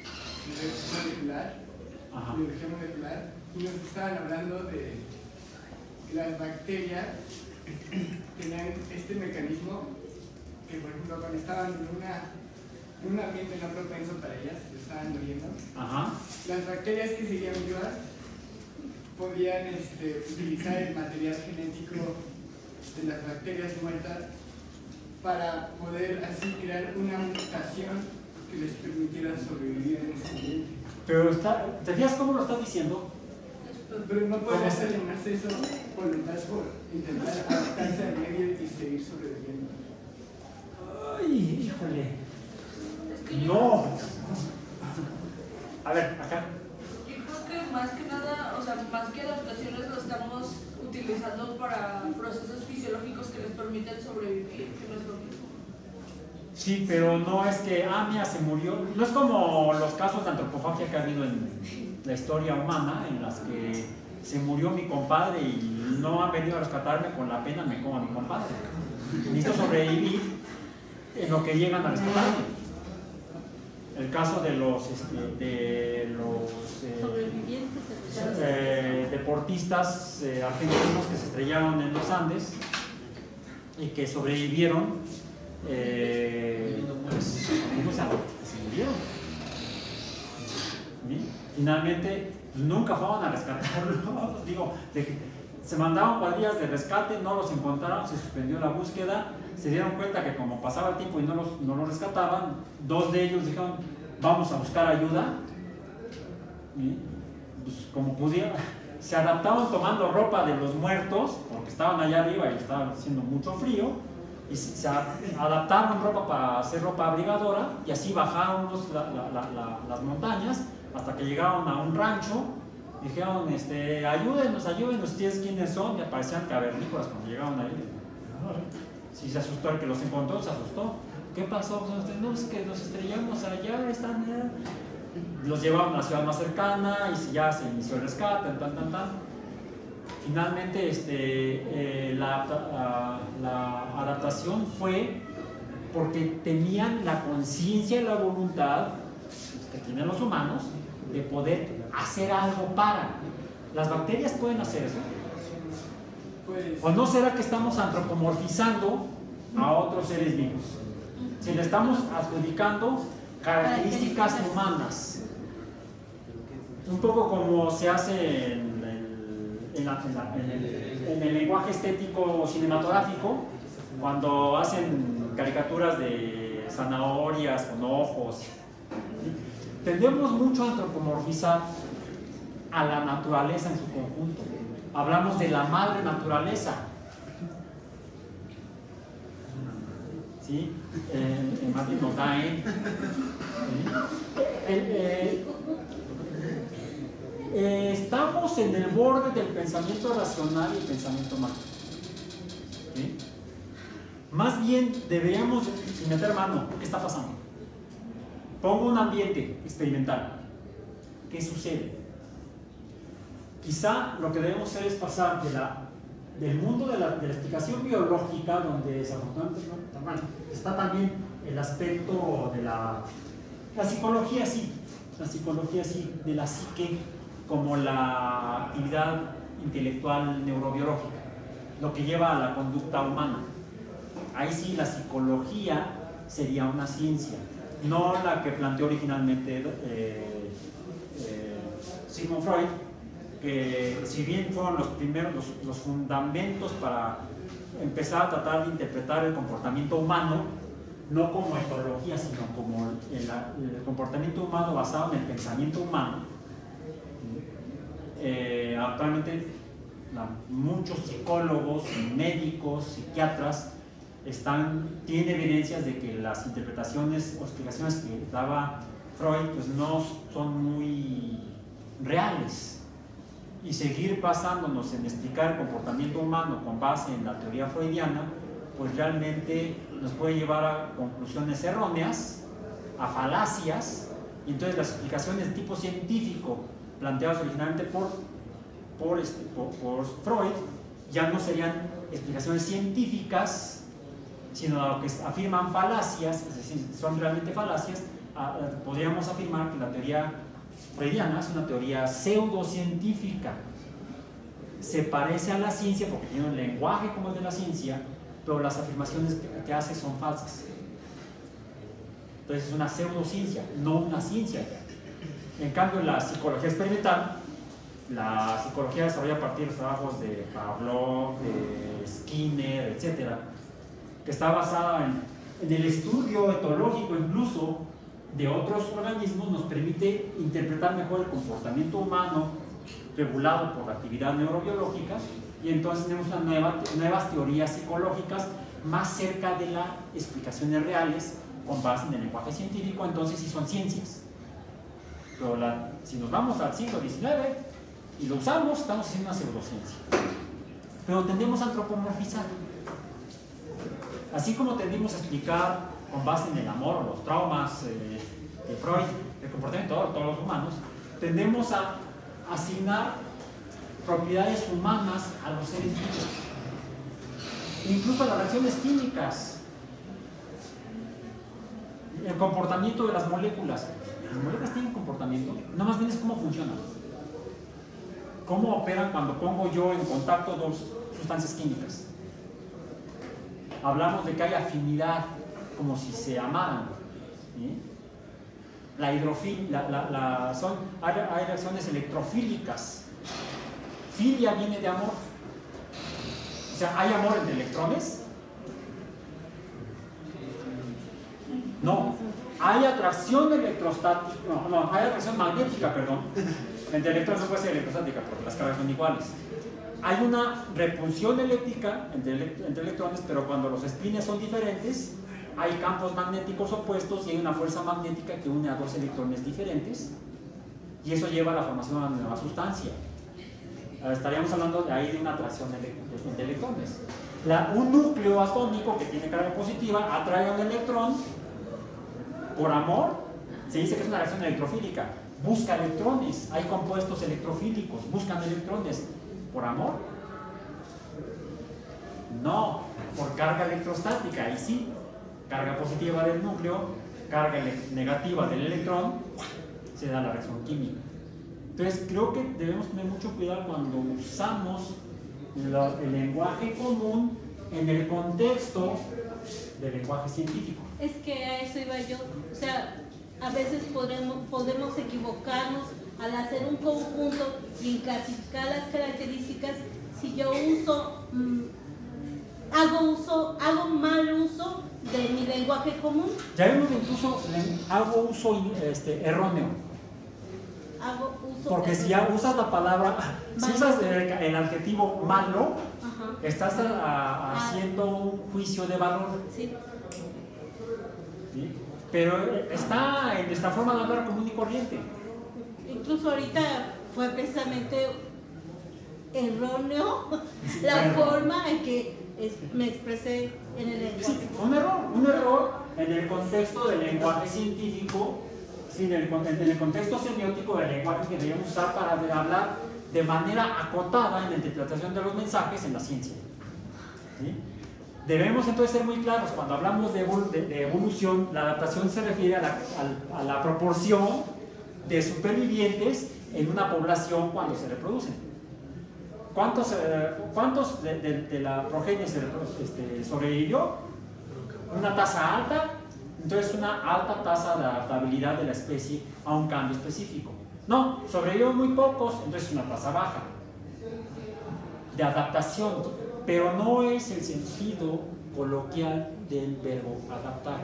biología molecular, y nos estaban hablando de las bacterias tenían este mecanismo que, por ejemplo, cuando estaban en un ambiente no propenso para ellas, se estaban muriendo. Ajá. Las bacterias que seguían vivas podían utilizar el material genético de las bacterias muertas para poder así crear una mutación que les permitiera sobrevivir en ese ambiente. Pero ¿te fijas cómo lo estás diciendo? Pero no puede alienarse eso voluntad por intentar adaptarse al medio y seguir sobreviviendo. Ay, híjole. No. A ver, acá. Yo creo que más que nada, o sea, más que adaptaciones, lo estamos utilizando para procesos fisiológicos que les permiten sobrevivir, que no es lo mismo. Sí, pero no es que, mira, se murió. No es como los casos de antropofagia que ha habido en la historia humana, en las que se murió mi compadre y no han venido a rescatarme, con la pena me como a mi compadre. Necesito sobrevivir en lo que llegan a rescatarme. El caso de los deportistas argentinos que se estrellaron en los Andes y que sobrevivieron, pues algunos se murieron. ¿Sí? Finalmente nunca fueron a rescatarlos. Digo, se mandaron cuadrillas de rescate, no los encontraron, se suspendió la búsqueda. Se dieron cuenta que como pasaba el tiempo y no los rescataban, 2 de ellos dijeron, vamos a buscar ayuda. Y pues, como pudieron, se adaptaban tomando ropa de los muertos, porque estaban allá arriba y estaba haciendo mucho frío, y se adaptaron ropa para hacer ropa abrigadora, y así bajaron las montañas hasta que llegaron a un rancho. Dijeron, ayúdenos, ustedes quiénes son, y aparecían cavernícolas cuando llegaron ahí. Si se asustó el que los encontró, se asustó. ¿Qué pasó? No, es que nos estrellamos allá, están allá. Los llevaron a la ciudad más cercana y ya se inició el rescate, Finalmente, la adaptación fue porque tenían la conciencia y la voluntad que tienen los humanos de poder hacer algo para. ¿Las bacterias pueden hacer eso? ¿O no será que estamos antropomorfizando a otros seres vivos? Si le estamos adjudicando características humanas, un poco como se hace en el lenguaje estético cinematográfico, cuando hacen caricaturas de zanahorias con ojos. Tendemos mucho a antropomorfizar a la naturaleza en su conjunto. Hablamos de la madre naturaleza. ¿Sí? Martín nos da estamos en el borde del pensamiento racional y el pensamiento mágico. ¿Sí? Más bien deberíamos, sin meter mano, ¿qué está pasando? Pongo un ambiente experimental. ¿Qué sucede? Quizá lo que debemos hacer es pasar del mundo de la explicación biológica, donde desafortunadamente está también el aspecto de la psicología, sí, de la psique como la actividad intelectual neurobiológica, lo que lleva a la conducta humana. Ahí sí la psicología sería una ciencia, no la que planteó originalmente Sigmund Freud, que si bien fueron los primeros, los fundamentos para empezar a tratar de interpretar el comportamiento humano, no como etología, sino como el comportamiento humano basado en el pensamiento humano. Actualmente muchos psicólogos, médicos, psiquiatras tienen evidencias de que las interpretaciones o explicaciones que daba Freud pues no son muy reales, y seguir basándonos en explicar el comportamiento humano con base en la teoría freudiana pues realmente nos puede llevar a conclusiones erróneas, a falacias, y entonces las explicaciones de tipo científico planteadas originalmente por Freud ya no serían explicaciones científicas, sino que afirman falacias, es decir, son realmente falacias. Podríamos afirmar que la teoría freudiana es una teoría pseudocientífica. Se parece a la ciencia porque tiene un lenguaje como el de la ciencia, pero las afirmaciones que hace son falsas. Entonces es una pseudociencia, no una ciencia. En cambio, la psicología experimental, la psicología desarrollada a partir de los trabajos de Pavlov, de Skinner, etcétera, que está basada en el estudio etológico incluso de otros organismos, nos permite interpretar mejor el comportamiento humano regulado por la actividad neurobiológica, y entonces tenemos nuevas teorías psicológicas más cerca de las explicaciones reales con base en el lenguaje científico. Entonces sí son ciencias, pero si nos vamos al siglo XIX y lo usamos, estamos haciendo una pseudociencia, pero tendemos a antropomorfizar. Así como tendimos a explicar con base en el amor o los traumas de Freud, el comportamiento de todos los humanos, tendemos a asignar propiedades humanas a los seres vivos, incluso a las reacciones químicas, el comportamiento de las moléculas. ¿Las moléculas tienen comportamiento? No, más bien es cómo funcionan, cómo operan cuando pongo yo en contacto dos sustancias químicas. Hablamos de que hay afinidad, como si se amaran, ¿sí? Hay reacciones electrofílicas. Filia viene de amor. O sea, ¿hay amor entre electrones? No. Hay atracción electrostática, hay atracción magnética, perdón. Entre electrones no puede ser electrostática porque las cargas son iguales. Hay una repulsión eléctrica entre electrones, pero cuando los espines son diferentes, hay campos magnéticos opuestos y hay una fuerza magnética que une a dos electrones diferentes, y eso lleva a la formación de una nueva sustancia. Estaríamos hablando de ahí de una atracción entre electrones. Un núcleo atómico que tiene carga positiva atrae a un electrón por amor. Se dice que es una reacción electrofílica. Busca electrones. Hay compuestos electrofílicos, buscan electrones. ¿Por amor? No, por carga electrostática. Ahí sí, carga positiva del núcleo, carga negativa del electrón, se da la reacción química. Entonces creo que debemos tener mucho cuidado cuando usamos el lenguaje común en el contexto del lenguaje científico. Es que a eso iba yo. O sea, a veces podemos equivocarnos al hacer un conjunto y clasificar las características. Si yo hago mal uso de mi lenguaje común. Ya vemos que incluso hago uso erróneo. Porque si ya usas la palabra, si usas el adjetivo malo, estás haciendo un juicio de valor. Sí. ¿Sí? Pero está en nuestra forma de hablar común y corriente. Incluso ahorita fue precisamente erróneo la forma en que me expresé en el lenguaje. Sí, un error en el contexto del lenguaje científico, en el contexto semiótico del lenguaje que debemos usar para hablar de manera acotada en la interpretación de los mensajes en la ciencia. ¿Sí? Debemos entonces ser muy claros, cuando hablamos de evolución, la adaptación se refiere a la proporción de supervivientes en una población cuando se reproducen. ¿Cuántos de la progenie sobrevivió? Una tasa alta, entonces una alta tasa de adaptabilidad de la especie a un cambio específico. No, sobrevivieron muy pocos, entonces una tasa baja de adaptación, pero no es el sentido coloquial del verbo adaptar.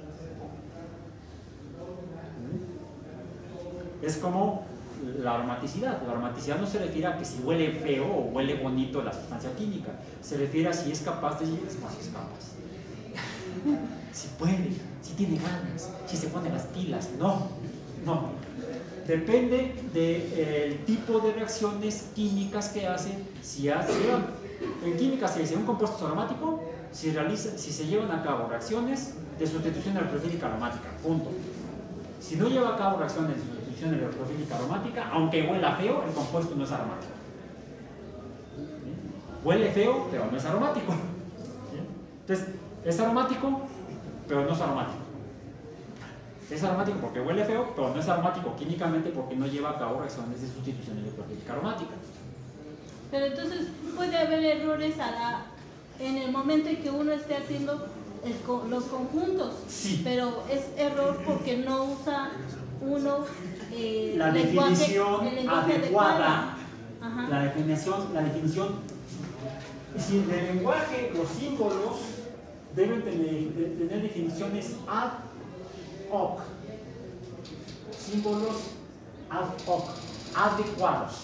Es como la aromaticidad. La aromaticidad no se refiere a que si huele feo o huele bonito la sustancia química, se refiere a si es capaz de llegar, si es capaz, si puede, si tiene ganas, si se pone las pilas. No. Depende del tipo de reacciones químicas que hace. En química se dice un compuesto aromático si se llevan a cabo reacciones de sustitución electrofílica aromática, punto. Si no lleva a cabo reacciones de sustitución electrofílica aromática, aunque huela feo, el compuesto no es aromático. ¿Sí? Huele feo, pero no es aromático. ¿Sí? Entonces, es aromático, pero no es aromático. Es aromático porque huele feo, pero no es aromático químicamente porque no lleva a cabo reacciones de sustitución electrofílica aromática. Pero entonces puede haber errores en el momento en que uno esté haciendo los conjuntos. Sí. Pero es error porque no usa uno la definición el lenguaje adecuada. Ajá. La definición. Es decir, del lenguaje, los símbolos deben tener definiciones ad hoc. Símbolos ad hoc, adecuados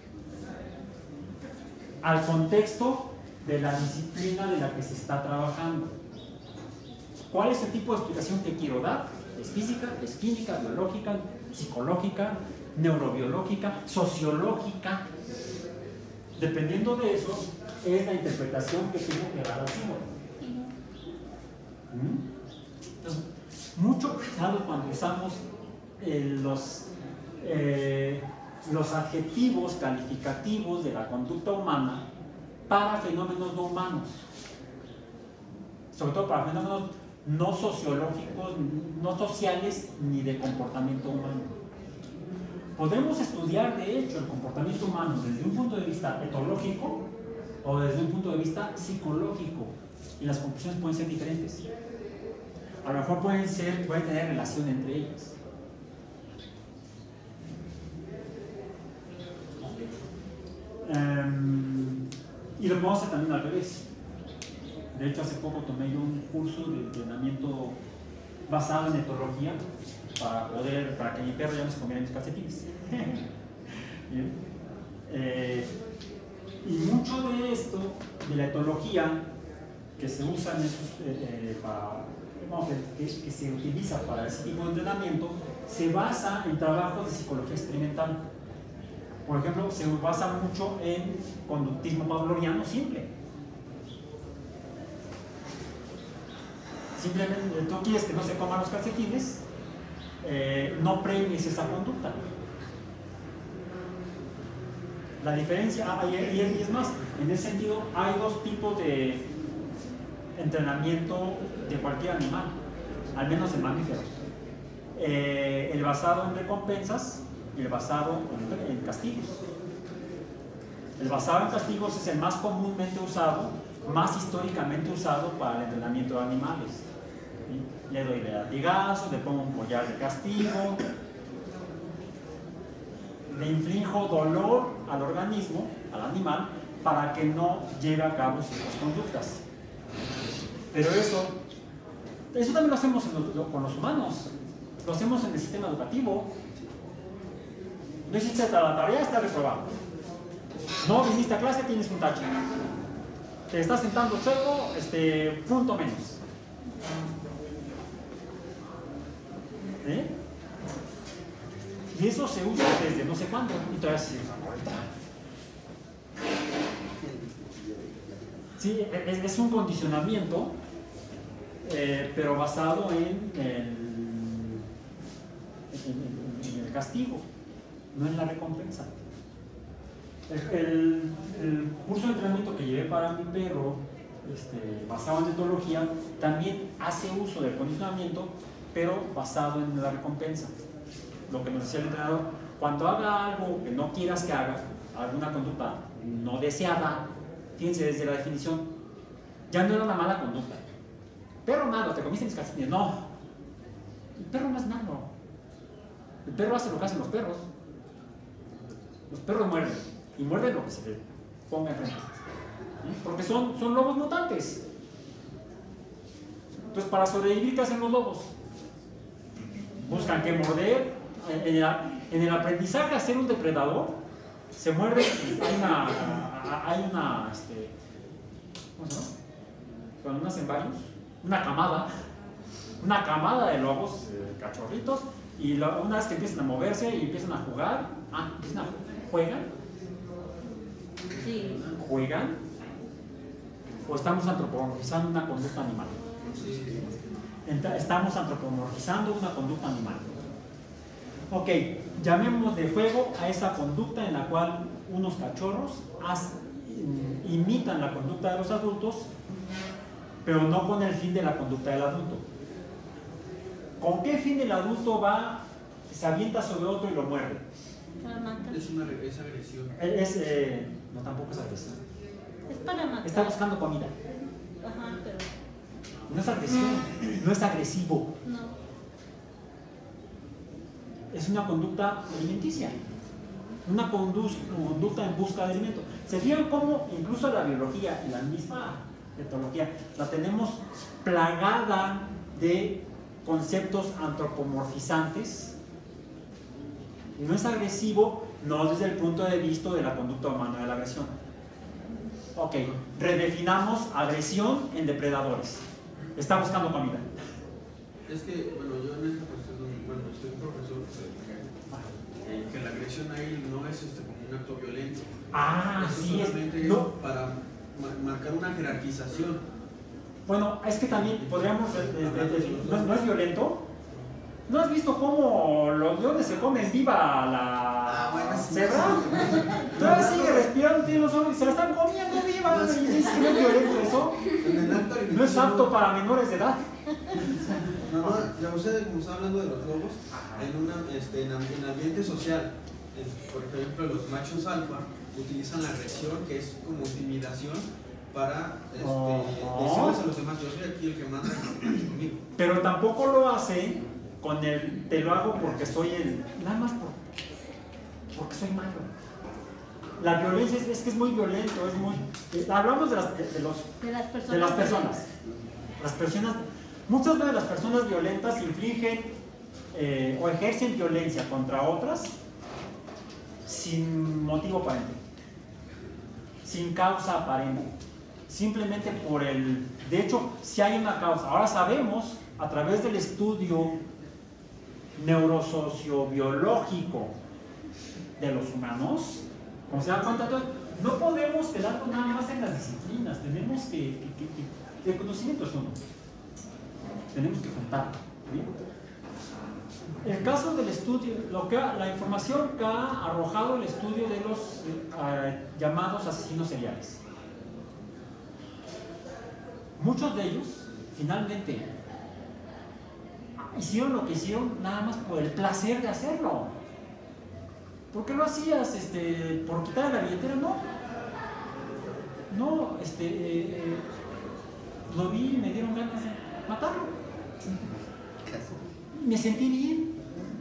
al contexto de la disciplina de la que se está trabajando. ¿Cuál es el tipo de explicación que quiero dar? ¿Es física, es química, biológica, psicológica, neurobiológica, sociológica? Dependiendo de eso, es la interpretación que tengo que dar al símbolo. Entonces, mucho cuidado cuando usamos los adjetivos calificativos de la conducta humana para fenómenos no humanos, sobre todo para fenómenos no sociológicos, no sociales ni de comportamiento humano. Podemos estudiar de hecho el comportamiento humano desde un punto de vista etológico o desde un punto de vista psicológico, y las conclusiones pueden ser diferentes. A lo mejor pueden tener relación entre ellas. Y lo podemos hacer también al revés. De hecho, hace poco tomé yo un curso de entrenamiento basado en etología para que mi perro ya no se comiera mis calcetines. Bien. Y mucho de esto, de la etología que se usa en que se utiliza para ese tipo de entrenamiento, se basa en trabajos de psicología experimental. Por ejemplo, se basa mucho en conductismo pavloviano simple. Simplemente tú quieres que no se coman los calcetines, no premies esa conducta. La diferencia, y es más, en ese sentido hay dos tipos de entrenamiento de cualquier animal, al menos en mamíferos. El basado en recompensas y el basado en castigos. El basado en castigos es el más comúnmente usado, más históricamente usado para el entrenamiento de animales. ¿Sí? Le doy de latigazo, le pongo un collar de castigo, le inflijo dolor al organismo, al animal, para que no lleve a cabo ciertas conductas. Pero eso también lo hacemos con los humanos, lo hacemos en el sistema educativo. No hiciste la tarea, está reprobado. No viniste a clase, tienes un tache. Te estás sentando chueco, punto menos. Y eso se usa desde no sé cuándo, y todavía se usa ahorita. Sí, es un condicionamiento, pero basado en el castigo, no en la recompensa. El curso de entrenamiento que llevé para mi perro, basado en etología, también hace uso del condicionamiento, pero basado en la recompensa. Lo que nos decía el entrenador, cuando haga algo que no quieras que haga, alguna conducta no deseada, fíjense desde la definición, ya no era una mala conducta. Perro malo, te comiste mis calcetines. No, el perro no es malo. El perro hace lo que hacen los perros. Los perros muerden, y muerden lo que se le ponga enfrente. Porque son lobos mutantes. Entonces, para sobrevivir, ¿qué hacen los lobos? Buscan qué morder. En el aprendizaje a ser un depredador, se muerde. Hay una ¿cómo se llama? Cuando nacen varios, una camada de lobos, cachorritos, y una vez que empiezan a moverse y empiezan a jugar, juegan, o estamos antropomorfizando una conducta animal. Estamos antropomorfizando una conducta animal. Ok, llamemos de juego a esa conducta en la cual unos cachorros imitan la conducta de los adultos, pero no con el fin de la conducta del adulto. ¿Con qué fin el adulto va, se avienta sobre otro y lo muerde? Es agresión. No, tampoco es agresión. Es para matar. Está buscando comida. Ajá, pero... No es agresión, no es agresivo. No. Es una conducta alimenticia. Una conducta en busca de alimento. ¿Se fijan cómo incluso la biología y la misma etología la tenemos plagada de conceptos antropomorfizantes? No es agresivo, no desde el punto de vista de la conducta humana de la agresión. Ok, redefinamos agresión en depredadores. Está buscando comida. Es que, bueno, yo en esta cuestión, soy un profesor que la agresión ahí no es como un acto violento. Sí, solamente es para marcar una jerarquización. Bueno, es que también podríamos ¿no es violento? ¿No has visto cómo los leones se comen viva la cebra? Todavía sigue respirando, tiene los ojos y se la están comiendo viva. ¿Y dices que no es violento eso? No es apto para menores de edad. Ya usted, como está hablando de los lobos, en ambiente social, por ejemplo, los machos alfa utilizan la agresión, que es como intimidación, para decirles a los demás, yo soy aquí el que manda conmigo. Pero tampoco lo hace con te lo hago porque soy nada más porque soy malo. La violencia es que es muy violento, hablamos de las personas. Las personas, muchas de las personas violentas infligen o ejercen violencia contra otras sin motivo aparente, sin causa aparente, simplemente de hecho, si hay una causa. Ahora sabemos, a través del estudio neurosociobiológico de los humanos, como se da cuenta, no podemos quedarnos nada más en las disciplinas, tenemos que el conocimiento es uno, tenemos que contar. El caso del estudio, la información que ha arrojado el estudio de los llamados asesinos seriales. Muchos de ellos, finalmente, hicieron lo que hicieron nada más por el placer de hacerlo. ¿Por qué lo hacías? ¿Por quitarle la billetera? No, lo vi y me dieron ganas de matarlo. Me sentí bien.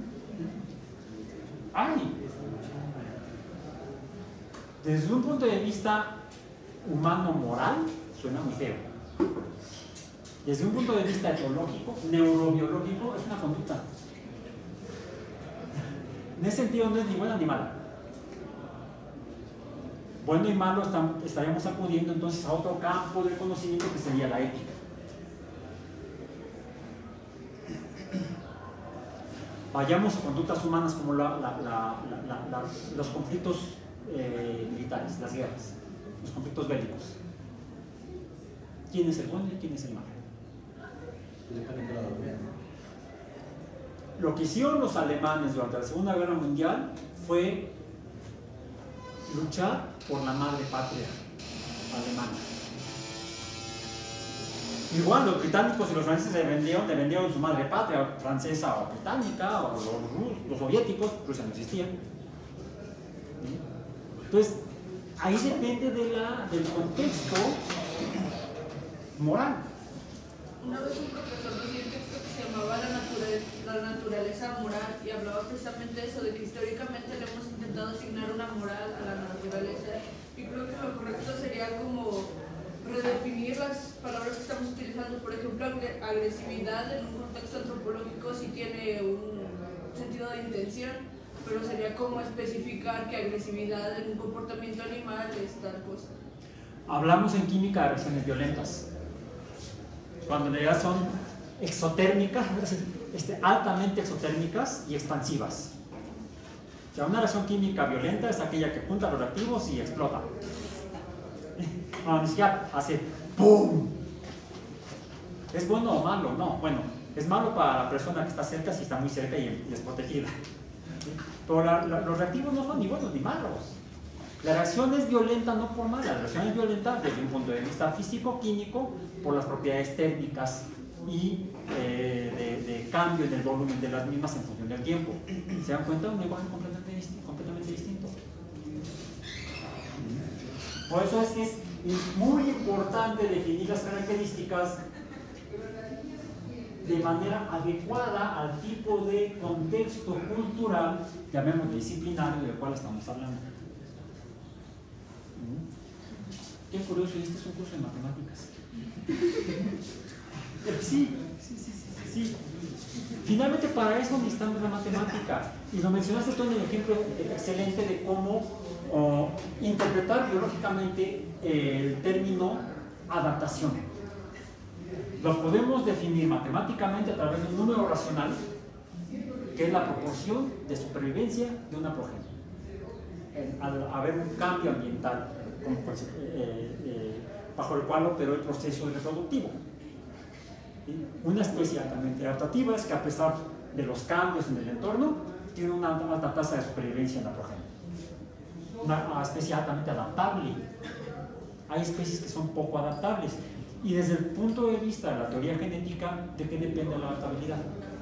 Desde un punto de vista humano-moral, suena muy feo. Desde un punto de vista etológico, neurobiológico, es una conducta. En ese sentido no es ni buena ni mala. Bueno y malo estaríamos acudiendo entonces a otro campo del conocimiento que sería la ética. Vayamos a conductas humanas como los conflictos militares, las guerras, los conflictos bélicos. ¿Quién es el bueno y quién es el malo? Lo que hicieron los alemanes durante la Segunda Guerra Mundial fue luchar por la madre patria alemana. Igual los británicos y los franceses le vendieron su madre patria, francesa o británica, o los soviéticos, Rusia no existía. ¿Sí? Entonces, ahí depende del contexto moral. Una vez un profesor dio un texto que se llamaba La naturaleza moral y hablaba precisamente de eso, de que históricamente le hemos intentado asignar una moral a la naturaleza, y creo que lo correcto sería como redefinir las palabras que estamos utilizando. Por ejemplo, agresividad en un contexto antropológico sí tiene un sentido de intención, pero sería como especificar que agresividad en un comportamiento animal es tal cosa. Hablamos en química de reacciones violentas, cuando en realidad son exotérmicas, altamente exotérmicas y expansivas. O sea, una reacción química violenta es aquella que junta los reactivos y explota. No, ni siquiera hace ¡pum! ¿Es bueno o malo? No, bueno, es malo para la persona que está cerca si está muy cerca y desprotegida. ¿Sí? Pero los reactivos no son ni buenos ni malos. La reacción es violenta no por mal, la reacción es violenta desde un punto de vista físico-químico por las propiedades térmicas y de cambio en el volumen de las mismas en función del tiempo. ¿Se dan cuenta? Un lenguaje completamente distinto. Por eso es que es muy importante definir las características de manera adecuada al tipo de contexto cultural, llamémoslo disciplinario, del cual estamos hablando. Qué curioso, este es un curso de matemáticas. Sí. Finalmente para eso necesitamos la matemática. Y lo mencionaste tú en el ejemplo excelente de cómo interpretar biológicamente el término adaptación. Lo podemos definir matemáticamente a través de un número racional, que es la proporción de supervivencia de una progenie. Al haber un cambio ambiental bajo el cual operó el proceso reproductivo. Una especie altamente adaptativa es que a pesar de los cambios en el entorno, tiene una alta tasa de supervivencia en la progenie. Una especie altamente adaptable. Hay especies que son poco adaptables. Y desde el punto de vista de la teoría genética, ¿de qué depende la adaptabilidad?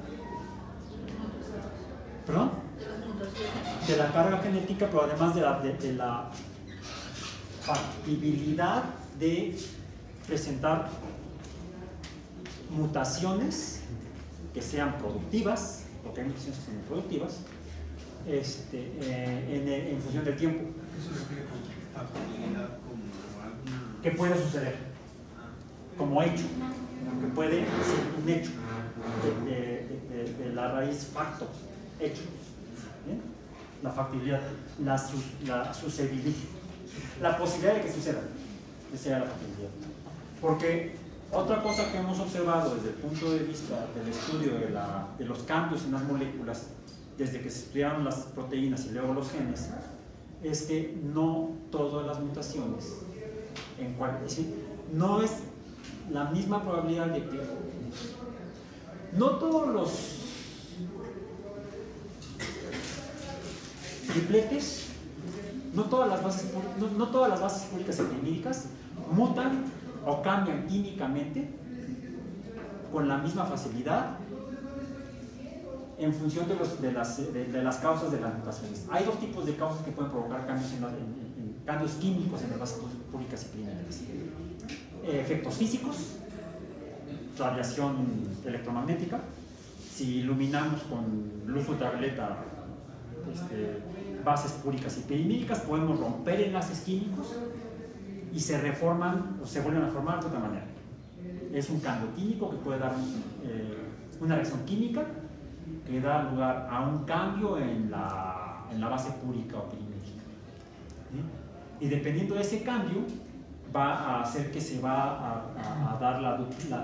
¿Perdón? De la carga genética, pero además de la factibilidad de presentar mutaciones que sean productivas, porque hay mutaciones que son productivas, en función del tiempo. ¿Eso se refiere con factibilidad como alguna? ¿Qué puede suceder? Como hecho, que puede ser un hecho de la raíz facto, hecho. ¿Bien? La factibilidad, la susceptibilidad, la posibilidad de que suceda, que sea la factibilidad. Porque otra cosa que hemos observado desde el punto de vista del estudio de los cambios en las moléculas, desde que se estudiaron las proteínas y luego los genes, es que no todas las mutaciones, es decir, no es la misma probabilidad de que no todos los tripletes, no todas las bases púricas epimídicas mutan o cambian químicamente con la misma facilidad en función de las causas de las mutaciones. Hay dos tipos de causas que pueden provocar cambios, cambios químicos en las bases púricas epimídicas. Efectos físicos, radiación electromagnética. Si iluminamos con luz ultravioleta bases púricas y epimídicas, podemos romper enlaces químicos y se reforman o se vuelven a formar de otra manera. Es un cambio químico que puede dar una reacción química que da lugar a un cambio en la base púrica o epimídica. ¿Sí? Y dependiendo de ese cambio, va a hacer que se va a dar la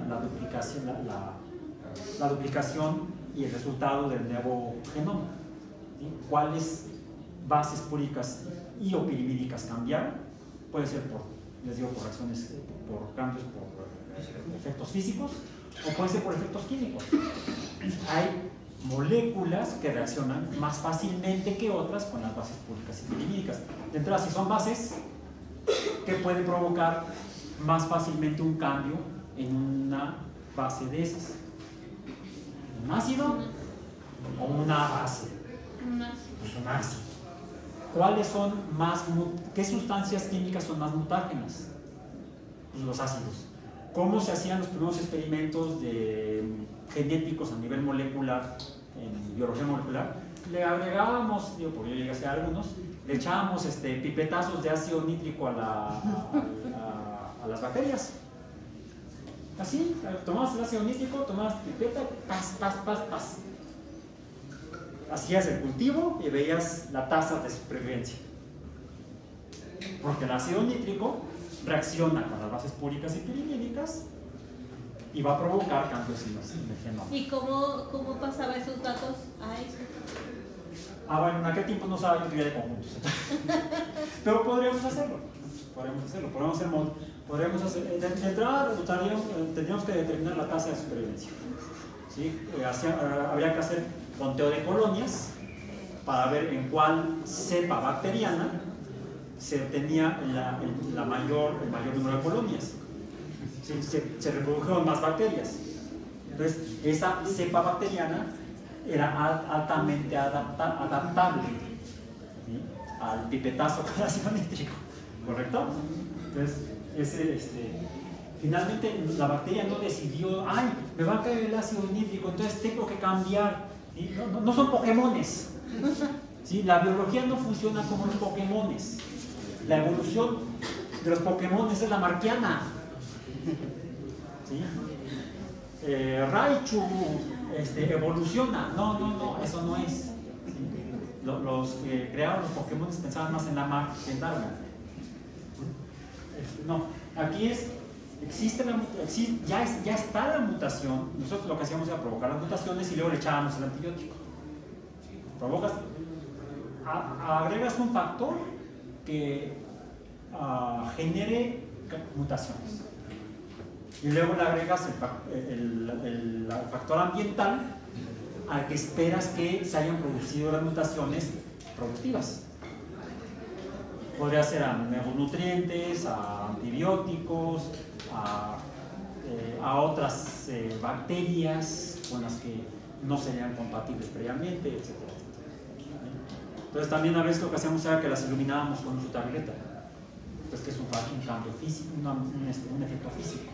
duplicación y el resultado del nuevo genoma. ¿Sí? ¿Cuáles bases púricas y o pirimídicas cambiaron? Puede ser por reacciones, por cambios, por efectos físicos, o puede ser por efectos químicos. Hay moléculas que reaccionan más fácilmente que otras con las bases púricas y pirimídicas. De entrada, si son bases que pueden provocar más fácilmente un cambio en una base de esas. ¿Un ácido o una base? Pues un ácido. ¿Cuáles son qué sustancias químicas son más mutágenas? Pues los ácidos. ¿Cómo se hacían los primeros experimentos genéticos a nivel molecular, en biología molecular? Le agregábamos, porque yo llegué a hacer algunos, le echábamos pipetazos de ácido nítrico a las bacterias. Así, tomabas el ácido nítrico, tomabas pipeta, pas. Hacías el cultivo y veías la tasa de supervivencia. Porque el ácido nítrico reacciona con las bases púricas y pirimídicas y va a provocar cambios en el genoma. ¿Y cómo pasaba esos datos a eso? Bueno, en aquel tiempo no sabía teoría de conjuntos. Pero podríamos hacerlo. De entrada, tendríamos que determinar la tasa de supervivencia. ¿Sí? Habría que hacer conteo de colonias para ver en cuál cepa bacteriana se obtenía el mayor número de colonias. ¿Sí? Se reprodujeron más bacterias. Entonces, esa cepa bacteriana era altamente adaptable, ¿sí? Al pipetazo con ácido nítrico, ¿correcto? Entonces, finalmente la bacteria no decidió, me va a caer el ácido nítrico, entonces tengo que cambiar. ¿Sí? No son Pokémones. ¿Sí? La biología no funciona como los Pokémones. La evolución de los Pokémones es la marquiana. ¿Sí? Raichu evoluciona. No, eso no es. ¿Sí? Los que crearon los Pokémon pensaban más en la Lamarck que en Darwin. No, aquí ya está la mutación. Nosotros lo que hacíamos era provocar las mutaciones y luego le echábamos el antibiótico. Agregas un factor que genere mutaciones. Y luego le agregas el factor ambiental al que esperas que se hayan producido las mutaciones productivas. Podría ser a nuevos nutrientes, a antibióticos, a otras bacterias con las que no serían compatibles previamente, etc. Entonces también a veces lo que hacíamos era que las iluminábamos con su tableta. Entonces que es un cambio físico, un efecto físico.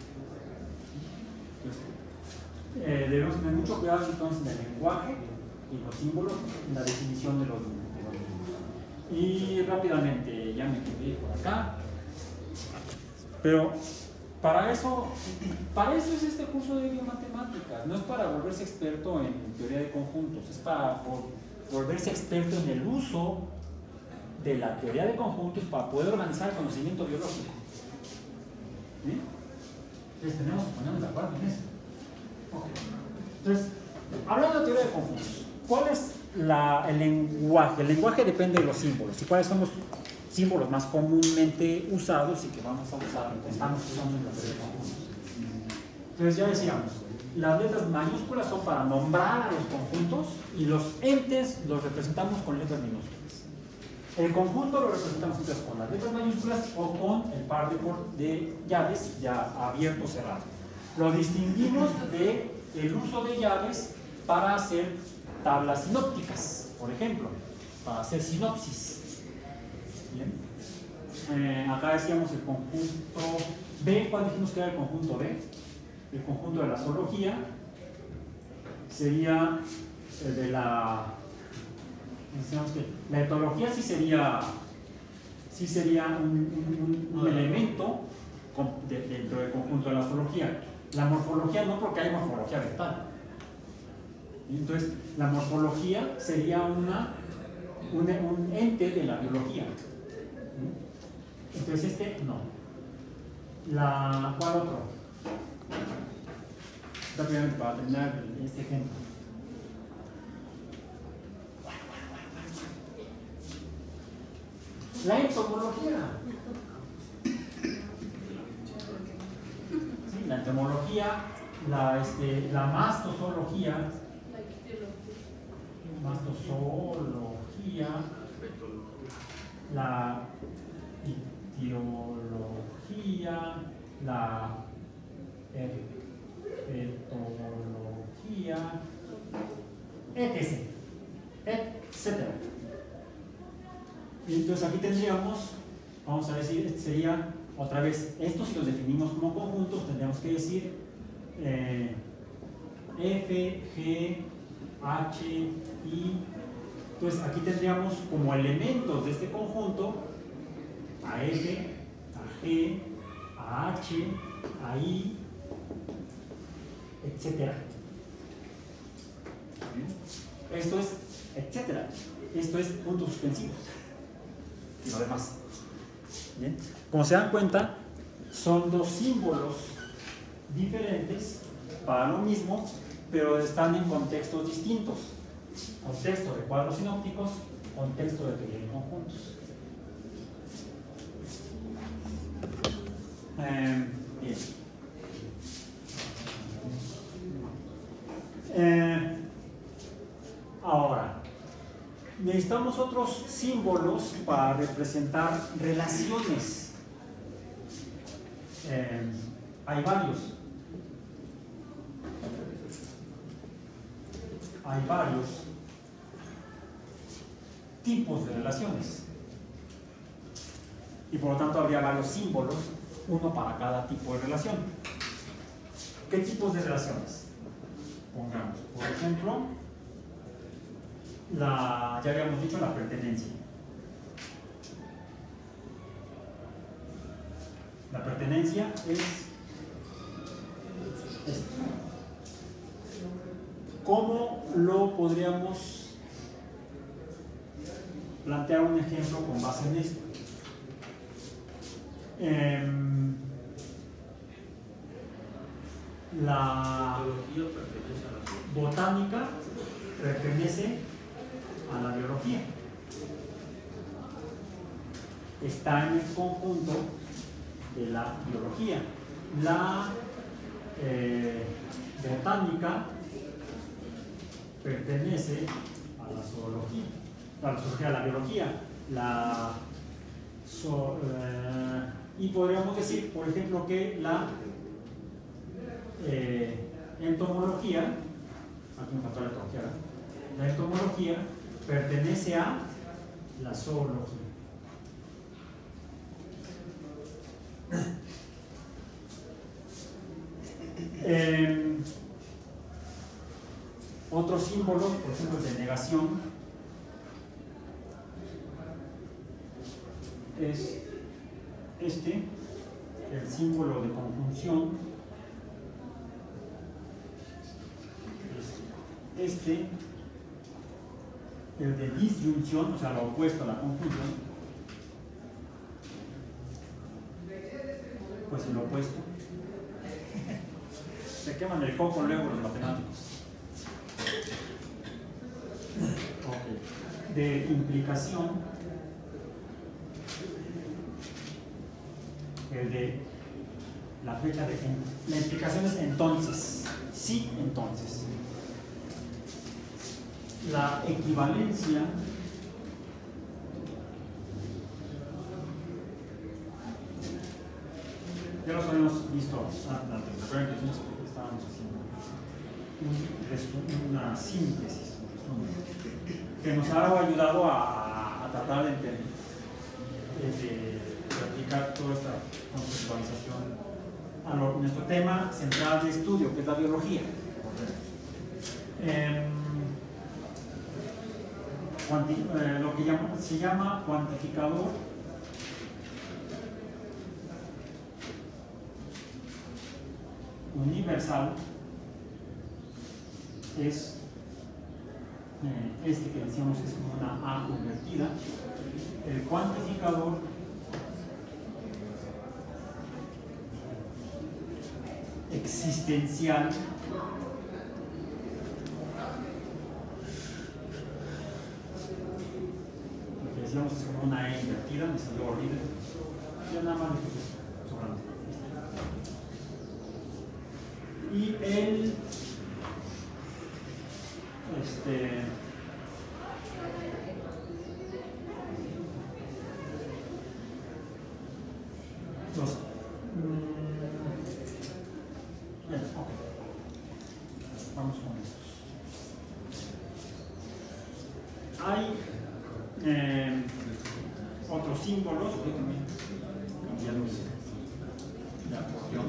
Debemos tener mucho cuidado entonces en el lenguaje y los símbolos en la definición de los números. Y rápidamente, ya me quedé por acá. Pero para eso es este curso de biomatemáticas. No es para volverse experto en teoría de conjuntos, es para volverse experto en el uso de la teoría de conjuntos para poder organizar el conocimiento biológico. ¿Sí? Entonces tenemos que ponernos de acuerdo en eso. Okay. Entonces, hablando de teoría de conjuntos, ¿cuál es el lenguaje? El lenguaje depende de los símbolos. ¿Y cuáles son los símbolos más comúnmente usados y que vamos a usar, estamos usando en la teoría de conjuntos? Entonces ya decíamos, las letras mayúsculas son para nombrar a los conjuntos y los entes los representamos con letras minúsculas. El conjunto lo representamos entonces con las letras mayúsculas o con el par de llaves ya abierto o cerrado. Lo distinguimos del uso de llaves para hacer tablas sinópticas, por ejemplo, para hacer sinopsis. Bien. Acá decíamos el conjunto B. ¿Cuál dijimos que era el conjunto B? El conjunto de la zoología sería el de la... Decíamos que la etología sí sería un elemento dentro del conjunto de la zoología. La morfología no, porque hay morfología vegetal. Entonces, la morfología sería un ente de la biología. Entonces, no. ¿Cuál otro? Rápidamente para terminar este ejemplo. La entomología. Sí, la entomología, la mastozoología Matozoología, la ictiología, la herpetología, etc. etcétera. Y entonces aquí tendríamos, vamos a decir, este sería otra vez, estos si los definimos como conjuntos, tendríamos que decir F, G, H, I. Entonces aquí tendríamos como elementos de este conjunto a F, a G, a H, a I, etcétera. Esto es etcétera. Esto es puntos suspensivos y lo demás. Bien. Como se dan cuenta, son dos símbolos diferentes para lo mismo, pero están en contextos distintos. Contexto de cuadros sinópticos, contexto de teoría de conjuntos. Bien. Ahora, necesitamos otros símbolos para representar relaciones. Hay varios. Hay varios tipos de relaciones. Y por lo tanto habría varios símbolos, uno para cada tipo de relación. ¿Qué tipos de relaciones? Pongamos, por ejemplo, ya habíamos dicho la pertenencia. La pertenencia es esto. ¿Cómo lo podríamos plantear un ejemplo con base en esto? La botánica pertenece a la biología. Está en el conjunto de la biología. La botánica pertenece a la zoología, a la biología. Y podríamos decir, por ejemplo, que la entomología, aquí me faltó la etología, ¿verdad? La entomología pertenece a la zoología. Otros símbolos, por ejemplo, de negación, es este, el símbolo de conjunción, este, el de disyunción, o sea, lo opuesto a la conjunción, pues el opuesto. Se queman el coco luego los matemáticos. Okay. De implicación, el de la flecha de la implicación es entonces, sí, entonces. La equivalencia ya los habíamos visto antes, recuerden que estábamos haciendo una síntesis, que nos ha ayudado a tratar de entender, de aplicar toda esta conceptualización a nuestro tema central de estudio, que es la biología. Lo que se llama cuantificador universal es este que decíamos que es como una A invertida. El cuantificador existencial lo que decíamos es como una E invertida, me salió horrible, yo nada más dije que sobrante. Y el Bien, ok. Vamos con estos. Hay otros símbolos. Cambiamos la porción.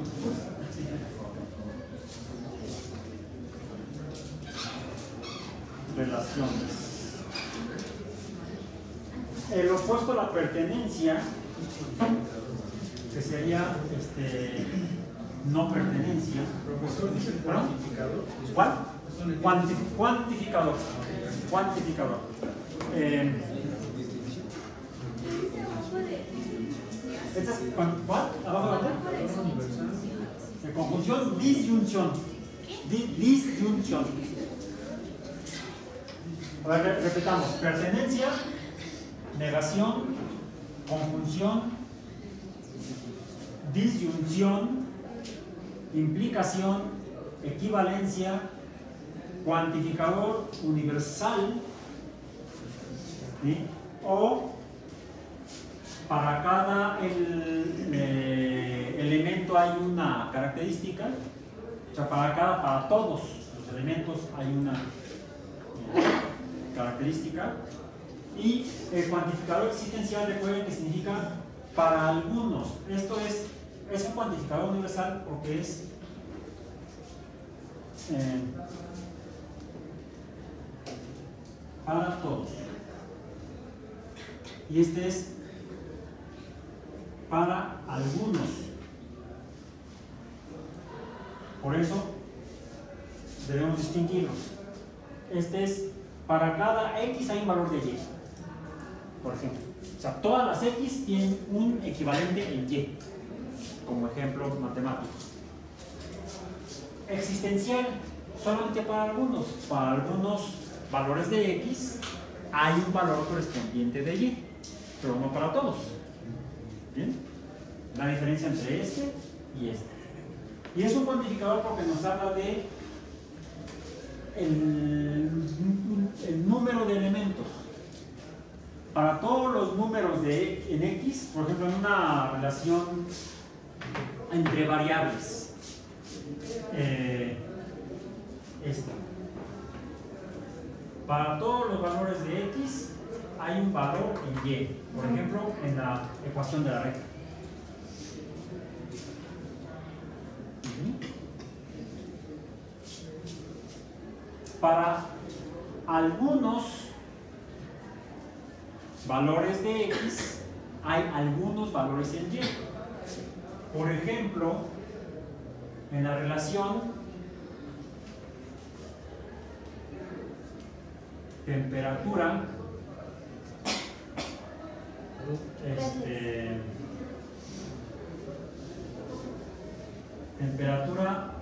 Relaciones. El opuesto a la pertenencia, que sería no pertenencia. Profesor, dice ¿Perdón? cuantificador. ¿Cuál? Cuantificador. Cuantificador. ¿Esta es cuál? ¿Abajo de dónde? De conjunción, disyunción. Disyunción. A ver, repetamos. Pertenencia, negación, conjunción, disyunción, implicación, equivalencia, cuantificador universal, ¿sí? O para cada elemento hay una característica, o sea, para todos los elementos hay una característica. Y el cuantificador existencial, recuerden que significa para algunos. Esto es un cuantificador universal porque es para todos. Y este es para algunos. Por eso debemos distinguirlos. Este es para cada X hay un valor de Y, por ejemplo. O sea, todas las X tienen un equivalente en Y, como ejemplo matemático. Existencial, solamente para algunos. Para algunos valores de X hay un valor correspondiente de Y, pero no para todos. ¿Bien? La diferencia entre este y este. Y es un cuantificador porque nos habla de el número de elementos. Para todos los números en X, por ejemplo, en una relación entre variables, esta. Para todos los valores de X hay un valor en Y, por ejemplo, en la ecuación de la recta. Para algunos valores de X hay algunos valores en Y. Por ejemplo, en la relación temperatura temperatura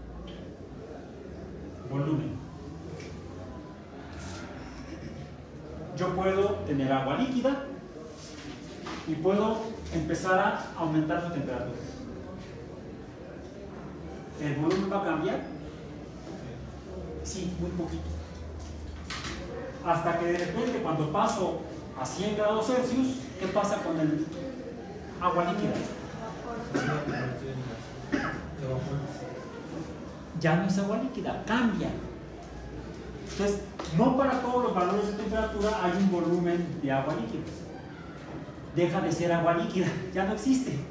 volumen. Yo puedo tener agua líquida y puedo empezar a aumentar su temperatura. ¿El volumen va a cambiar? Sí, muy poquito. Hasta que de repente, cuando paso a 100 grados Celsius, ¿qué pasa con el agua líquida? Ya no es agua líquida, cambia. Entonces, no para todos los valores de temperatura hay un volumen de agua líquida. Deja de ser agua líquida, ya no existe. ¿Sí?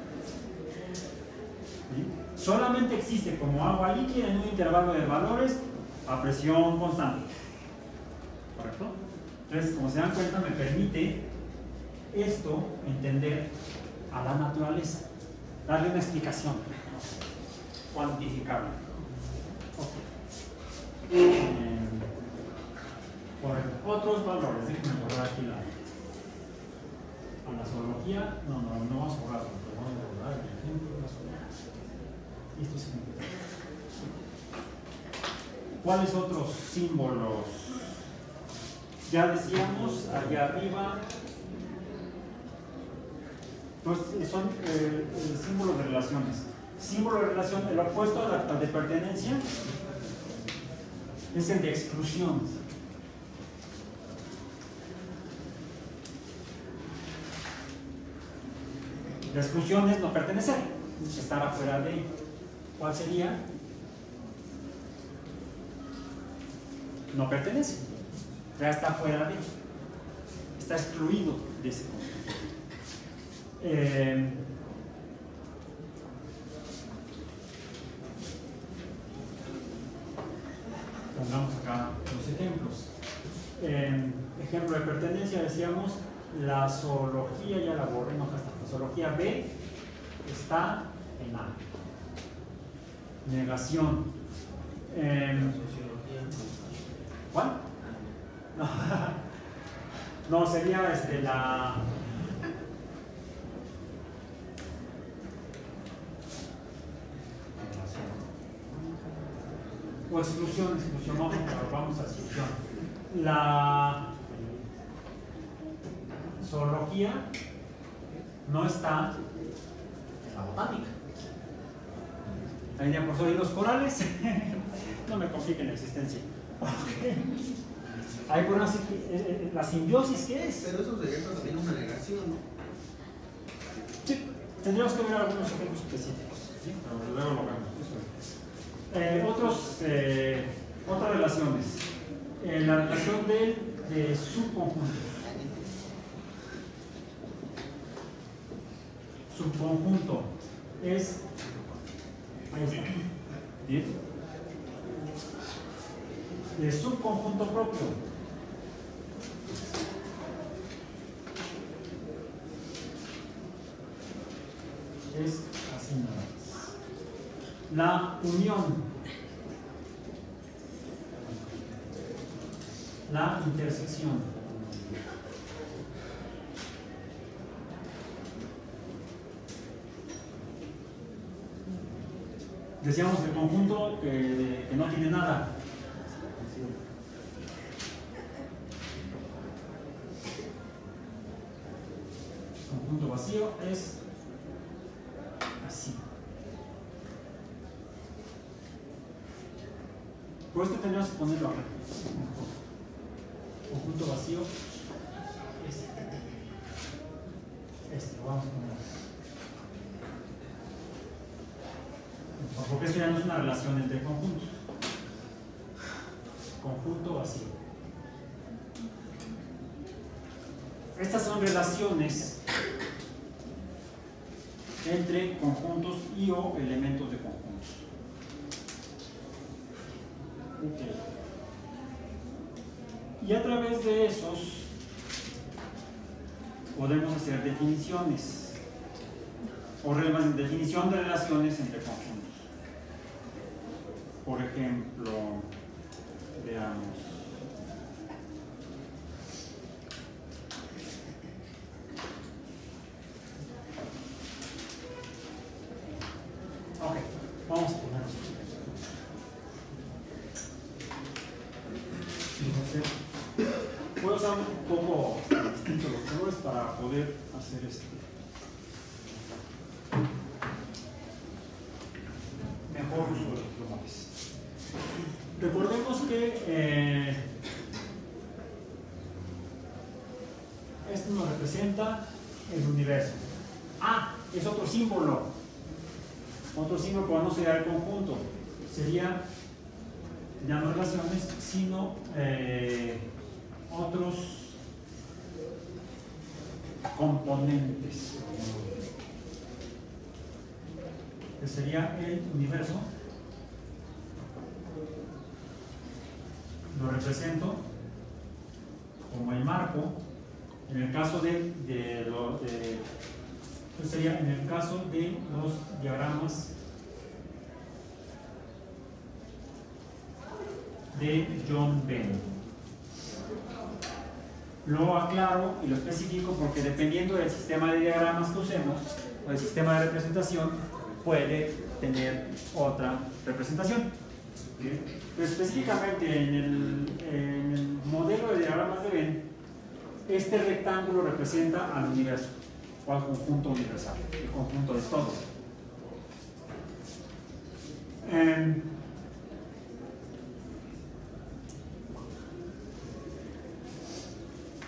Solamente existe como agua líquida en un intervalo de valores a presión constante. ¿Correcto? Entonces, como se dan cuenta, me permite esto entender a la naturaleza, darle una explicación, cuantificarla. Por otros valores, déjenme borrar aquí la zoología. No vamos a borrarlo, pero vamos a borrar el ejemplo de la zoología. Esto es importante. ¿Cuáles otros símbolos? Ya decíamos allá arriba, pues son símbolos de relaciones. Símbolo de relación, el opuesto al de pertenencia es el de exclusión. La exclusión es no pertenecer, estar afuera de. ¿Cuál sería? No pertenece, ya está fuera de, está excluido de ese conjunto. Pongamos acá los ejemplos. Ejemplo de pertenencia, decíamos, la zoología, ya la borré, no, acá está. La zoología B está en A. Negación. ¿Cuál? No, sería la. O exclusión, vamos a exclusión. La zoología no está en la botánica. Ahí por sobre los corales, no me compliquen la existencia. Hay por la simbiosis, ¿qué es? Pero eso sería también una negación, ¿no? Sí, tendríamos que ver algunos ejemplos específicos, ¿sí? Pero luego lo vemos. Otras relaciones. La relación de subconjuntos. Subconjunto es. Ahí está. ¿Bien? De subconjunto propio. Es así nada más. La unión. La intersección. Decíamos el conjunto que no tiene nada. Conjunto vacío es así. Por esto tendríamos que ponerlo acá. Conjunto vacío es lo vamos a poner. Porque esto ya no es una relación entre conjuntos. Conjunto vacío. Estas son relaciones entre conjuntos y o elementos de conjuntos. Okay. Y a través de esos podemos hacer definiciones o definición de relaciones entre conjuntos. Por ejemplo, veamos. Ok, vamos a ponerlos. Voy a usar un poco distinto los colores para poder hacer mejor uso de los plumones. Recordemos que esto nos representa el universo. Ah, es otro símbolo. Otro símbolo, pero no sería el conjunto. Sería ya no relaciones, sino otros componentes. Que sería el universo. Lo represento como el marco. En el caso sería en el caso de los diagramas de John Venn. Lo aclaro y lo especifico porque dependiendo del sistema de diagramas que usemos o del sistema de representación puede tener otra representación. ¿Bien? Pero específicamente en el modelo de diagramas de Venn, este rectángulo representa al universo o al conjunto universal, el conjunto de todos.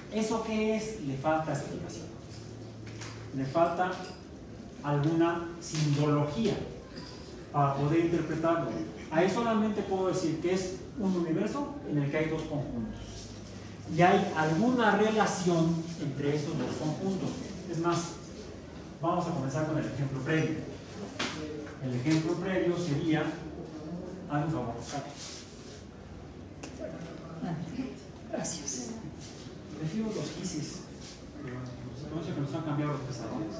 ¿Eso qué es? Le falta explicación. Le falta alguna simbología para poder interpretarlo. Ahí solamente puedo decir que es un universo en el que hay dos conjuntos. Y hay alguna relación entre esos dos conjuntos. Es más, vamos a comenzar con el ejemplo previo. El ejemplo previo sería, hazme un favor, gracias. Prefiero los quises. No sé que nos han cambiado los pesadores.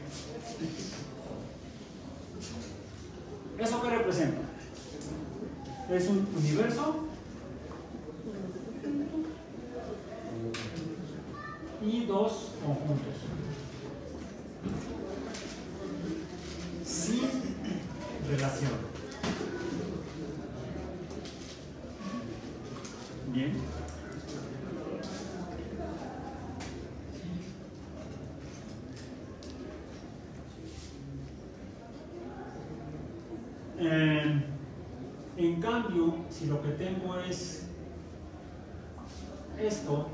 ¿Eso qué representa? Es un universo y dos conjuntos sin relación. Bien. En cambio, si lo que tengo es esto,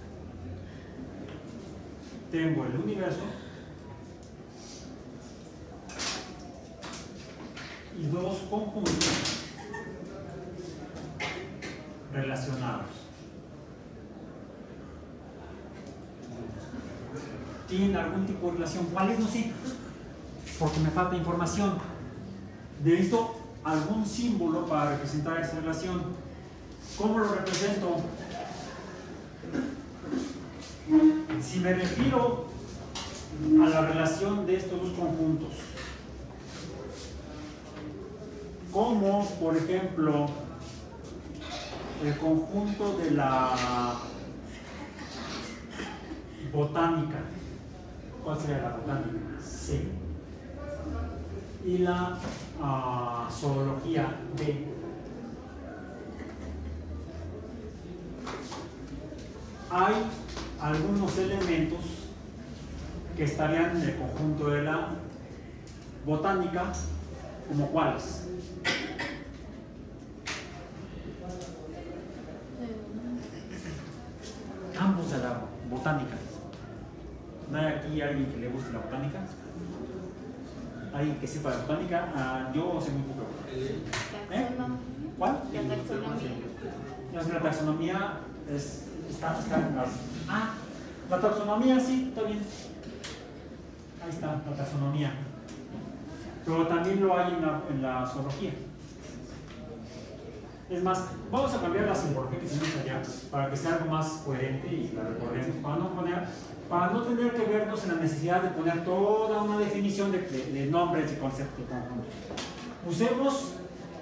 tengo el universo y dos conjuntos relacionados. ¿Tienen algún tipo de relación? ¿Cuál es? No sé, porque me falta información. Necesito algún símbolo para representar esa relación. ¿Cómo lo represento? Si me refiero a la relación de estos dos conjuntos, como por ejemplo el conjunto de la botánica, ¿cuál sería la botánica? C. Y la zoología B. Hay algunos elementos que estarían en el conjunto de la botánica, como cuáles. Ambos de la botánica. ¿No hay aquí alguien que le guste la botánica? ¿Alguien que sepa de botánica? Yo sé muy poco. ¿Cuál? La taxonomía. La taxonomía está en las... la taxonomía sí, está bien. Ahí está, la taxonomía. Pero también lo hay en la zoología. Es más, vamos a cambiar la simbología que tenemos allá para que sea algo más coherente y la recordemos, para no tener que vernos en la necesidad de poner toda una definición de nombres y conceptos de conjuntos. Usemos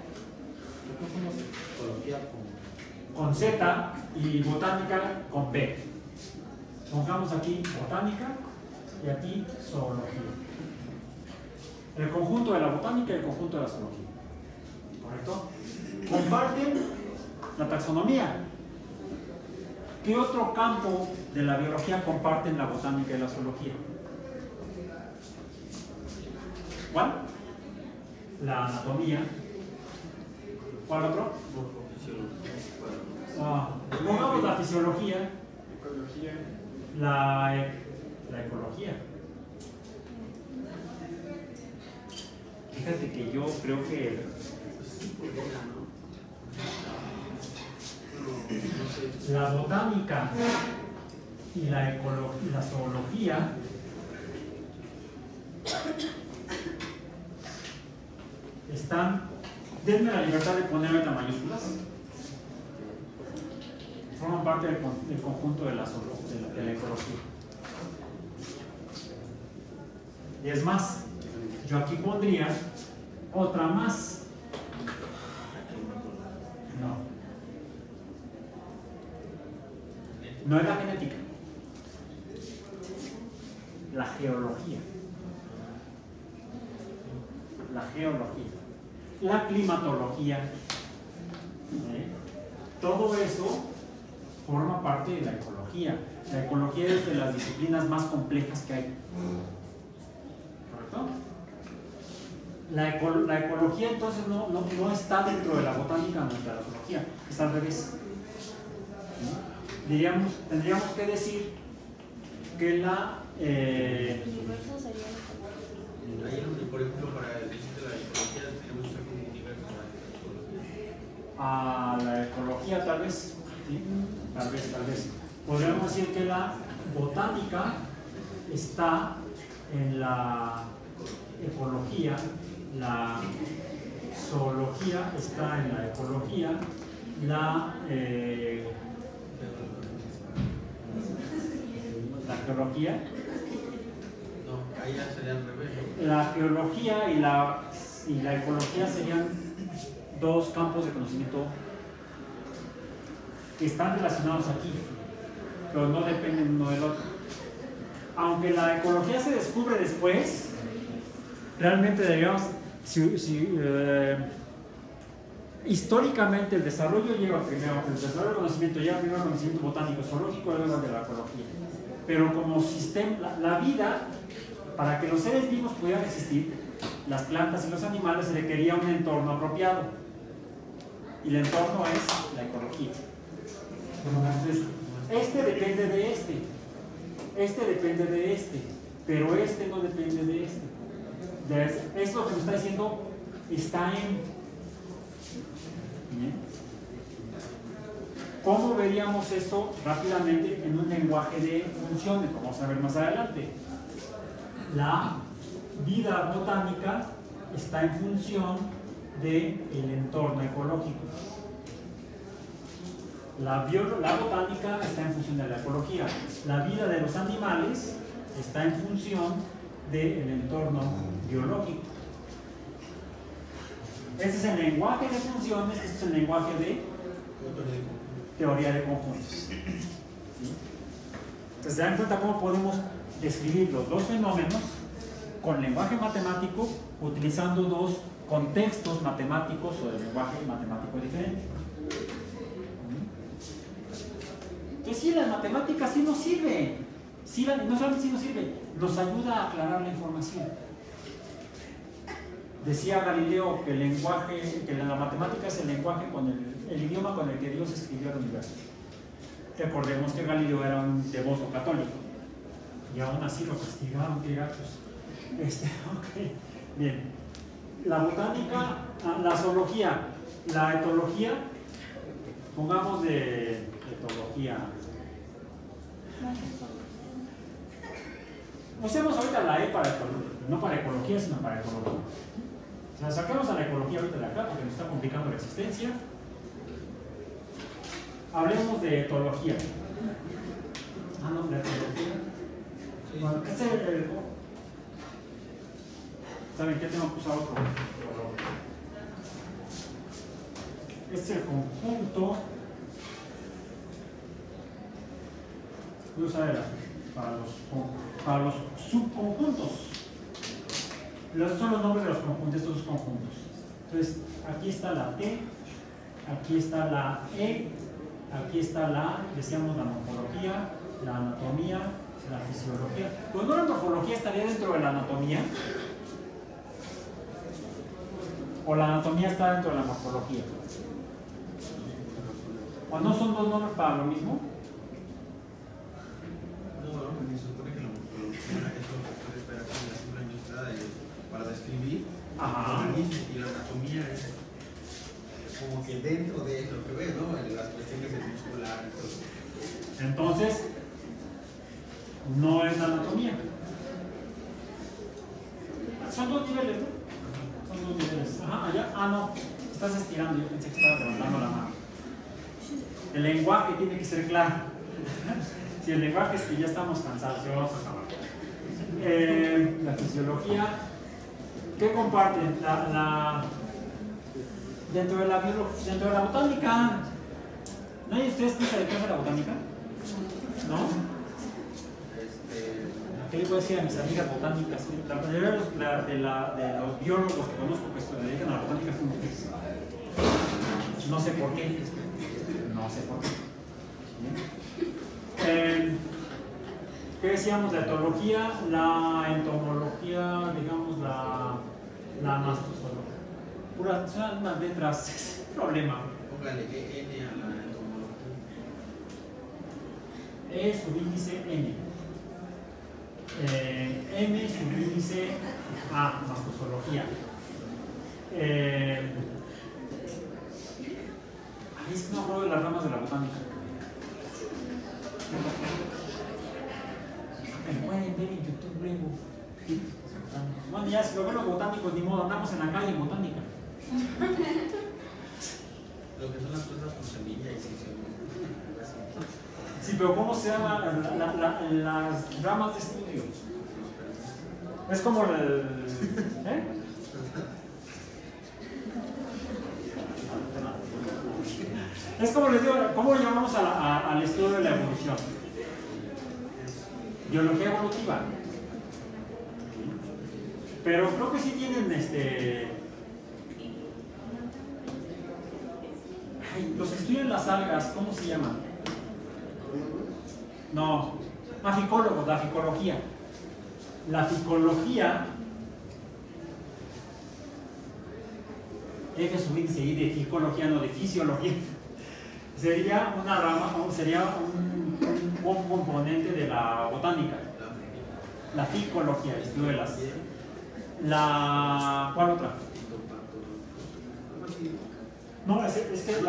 Zoología con Z y botánica con B. Pongamos aquí botánica y aquí zoología. El conjunto de la botánica y el conjunto de la zoología. ¿Correcto? Comparten la taxonomía. ¿Qué otro campo de la biología comparten la botánica y la zoología? ¿Cuál? La anatomía. ¿Cuál otro? Pongamos la fisiología, Ecología. la ecología. Fíjate que yo creo que la botánica y la zoología están, denme la libertad de ponerme las mayúsculas, forman parte del conjunto de la ecología. Y es más, yo aquí pondría otra más. No es la genética, la geología, la climatología, todo eso forma parte de la ecología. La ecología es de las disciplinas más complejas que hay. ¿Correcto? La ecología entonces no está dentro de la botánica ni de la zoología, está al revés. tendríamos que decir que la El universo sería Ahí, por ejemplo, para el de la ecología tenemos que usar como universo a la ecología tal vez, ¿sí? Tal vez. Podríamos decir que la botánica está en la ecología, la zoología está en la ecología, la geología. No, ahí ya sería al revés, ¿no? La geología y la ecología serían dos campos de conocimiento que están relacionados aquí, pero no dependen uno del otro. Aunque la ecología se descubre después, realmente deberíamos, históricamente el desarrollo lleva primero, el desarrollo del conocimiento lleva primero el conocimiento botánico, zoológico, luego el de la ecología. Pero como sistema, la vida, para que los seres vivos pudieran existir, las plantas y los animales, se requería un entorno apropiado. Y el entorno es la ecología. Entonces, este depende de este depende de este, pero este no depende de este. Esto que me está diciendo está en... ¿Bien? ¿Cómo veríamos esto rápidamente en un lenguaje de funciones? Vamos a ver más adelante. La vida botánica está en función del entorno ecológico. La botánica está en función de la ecología. La vida de los animales está en función del entorno biológico. Este es el lenguaje de funciones, este es el lenguaje de teoría de conjuntos. ¿Sí? Entonces, se dan cuenta cómo podemos describir los dos fenómenos con lenguaje matemático, utilizando dos contextos matemáticos o de lenguaje matemático diferente. Entonces, sí, las matemáticas sí nos sirven. Sí, no solamente sí nos sirve, nos ayuda a aclarar la información. Decía Galileo que el lenguaje, que la matemática es el lenguaje con el idioma con el que Dios escribió el universo. Recordemos que Galileo era un devoto católico y aún así lo castigaron, qué gachos. Ok, bien. La botánica, la zoología, la etología, pongamos de etología. Usemos ahorita la E para etología, no para ecología, sino para ecología. O sea, saquemos a la ecología ahorita de acá porque nos está complicando la existencia. Hablemos de etología. No, de etología. Sí. Bueno, ¿qué es ¿saben qué? Tengo que usar otro color. Este es el conjunto. Voy a usar para los subconjuntos. Estos son los nombres de los conjuntos, estos dos conjuntos. Entonces, aquí está la T, aquí está la E, aquí está la, decíamos, la morfología, la anatomía, la fisiología. Pues no, la morfología estaría dentro de la anatomía. ¿O la anatomía está dentro de la morfología? ¿O no son dos nombres para lo mismo? No, porque se supone que la morfología es lo que puede esperar con la simple industrial para describir el organismo, y la anatomía es como que dentro de lo que ves, ¿no? En las cuestiones del muscular y todo. Entonces, no es la anatomía. Son dos niveles, ¿no? Son dos niveles. Ajá, allá. No. Estás estirando. Yo pensé que estabas levantando la mano. El lenguaje tiene que ser claro. Si el lenguaje es que ya estamos cansados, ya vamos a acabar. La fisiología. ¿Qué comparten? Dentro de la botánica. ¿Nadie de ustedes piensa de qué es la botánica? ¿No? ¿Qué le puedo decir a mis amigas botánicas? La mayoría de los biólogos que conozco que se dedican a la botánica son mujeres. No sé por qué. No sé por qué. ¿Qué decíamos? La etología, la entomología, digamos la mastozoología. Puras, son unas letras, es un problema. Póngale N a la E subíndice N. M subíndice A, mastozoología. Es que no me acuerdo de las ramas de la botánica. Me pueden ver en YouTube luego. Bueno, ya si lo ven los botánicos, ni modo, andamos en la calle en botánica. Lo que son las plantas con semilla y sin semilla. Sí, pero ¿cómo se llaman las ramas de estudio? Es como el... ¿eh? Es como les digo, ¿cómo llamamos al estudio de la evolución? Biología evolutiva. Pero creo que sí tienen Ay, los que estudian las algas, ¿cómo se llaman? No, ficólogos, la ficología. La ficología, F subíndice I de ficología, no de fisiología, sería una rama, sería un componente de la botánica. La ficología, el estudio de las... ¿Cuál otra? No, es que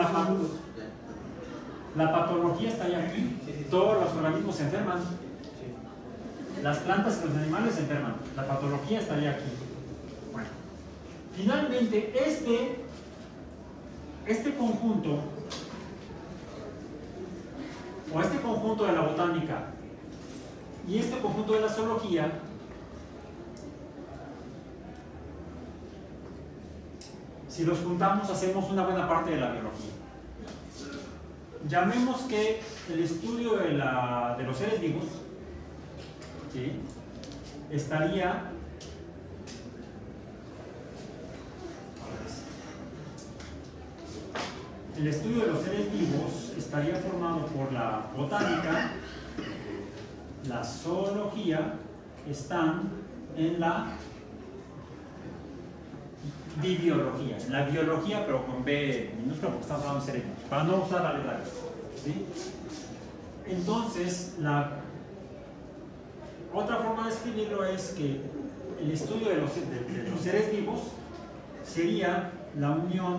la patología está ya aquí. Todos los organismos se enferman. Las plantas y los animales se enferman. La patología estaría aquí. Bueno, finalmente este conjunto, o este conjunto de la botánica y este conjunto de la zoología, si los juntamos hacemos una buena parte de la biología. Llamemos que el estudio de los seres vivos, ¿sí?, estaría formado por la botánica, la zoología, están en la biología, la biología, pero con B minúscula porque estamos hablando de seres vivos, para no usar la letra, ¿sí? Entonces, otra forma de escribirlo es que el estudio de los seres vivos sería la unión,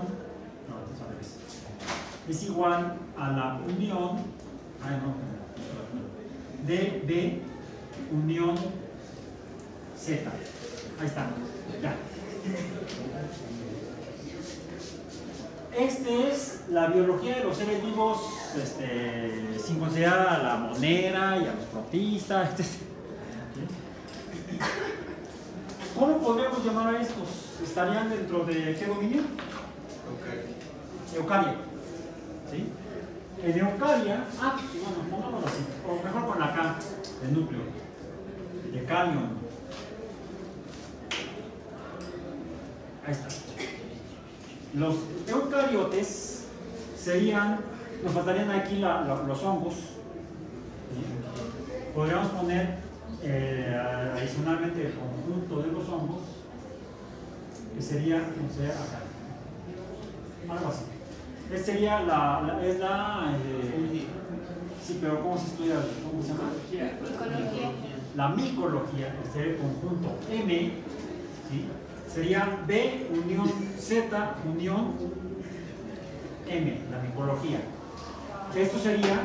es igual a la unión de B unión Z. Ahí está, ya. Es la biología de los seres vivos, sin considerar a la monera y a los protistas. ¿Cómo podríamos llamar a estos? ¿Estarían dentro de qué dominio? Eucaria. ¿Sí? En Eucaria, bueno, pongámoslo así, o mejor con la K, el núcleo, de carión. Ahí está. Los eucariotes serían, nos faltarían aquí los hongos. ¿Sí? Podríamos poner adicionalmente el conjunto de los hongos, que sería, no sé, acá. Algo así. Esta sería sí, pero ¿cómo se estudia? ¿Cómo se llama? Micología. La micología, sería el conjunto M, ¿sí? Sería B unión Z unión M, la micología. Esto sería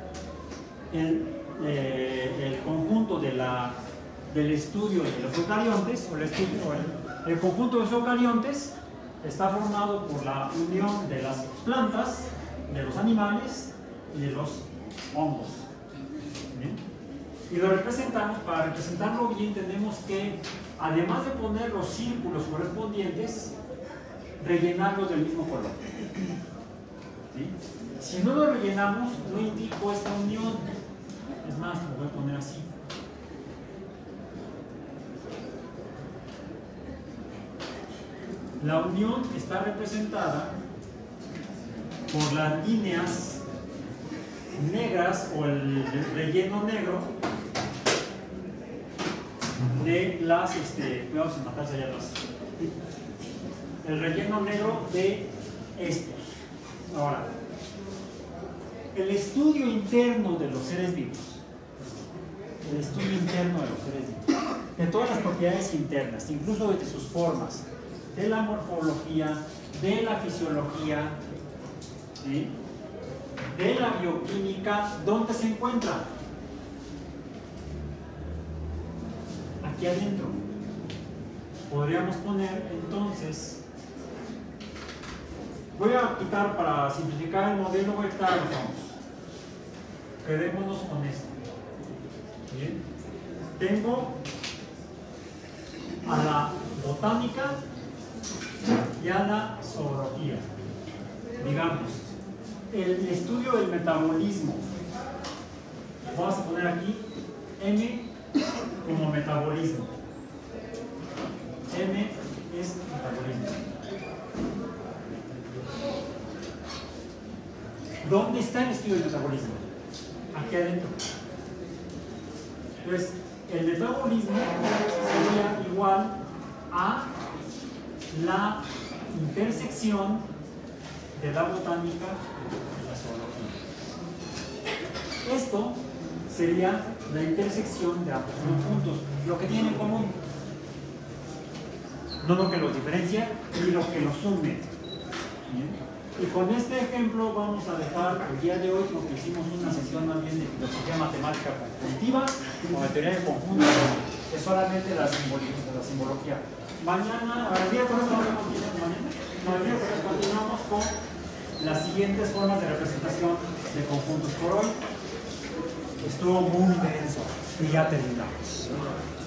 el conjunto del estudio de los eucariontes, o el conjunto de los eucariontes está formado por la unión de las plantas, de los animales y de los hongos. ¿Bien? Y lo representamos, para representarlo bien tenemos que, además de poner los círculos correspondientes, rellenarlos del mismo color. ¿Sí? Si no lo rellenamos, no indico esta unión. Es más, lo voy a poner así. La unión está representada por las líneas negras o el relleno negro de las, cuidado sin matarse allá atrás, el relleno negro de estos. Ahora, el estudio interno de los seres vivos el estudio interno de los seres vivos, de todas las propiedades internas, incluso desde sus formas, de la morfología, de la fisiología, ¿sí?, de la bioquímica. ¿Dónde se encuentra? Aquí adentro. Podríamos poner entonces, voy a quitar, para simplificar el modelo, voy a quitar los hongos. Quedémonos con esto. Bien. Tengo a la botánica y a la zoología. Digamos, el estudio del metabolismo. Vamos a poner aquí M como metabolismo. M es metabolismo. ¿Dónde está el estudio del metabolismo? Aquí adentro. Entonces, el metabolismo sería igual a la intersección de la botánica y la zoología. Esto sería la intersección de ambos conjuntos, lo que tienen en común, no lo que los diferencia ni lo que los une. ¿Bien? Y con este ejemplo vamos a dejar el día de hoy, porque hicimos una sesión también de filosofía matemática conjuntiva o de teoría de conjuntos, es solamente la simbología. Mañana, el miércoles continuamos con las siguientes formas de representación de conjuntos. Por hoy estuvo muy denso y ya terminamos.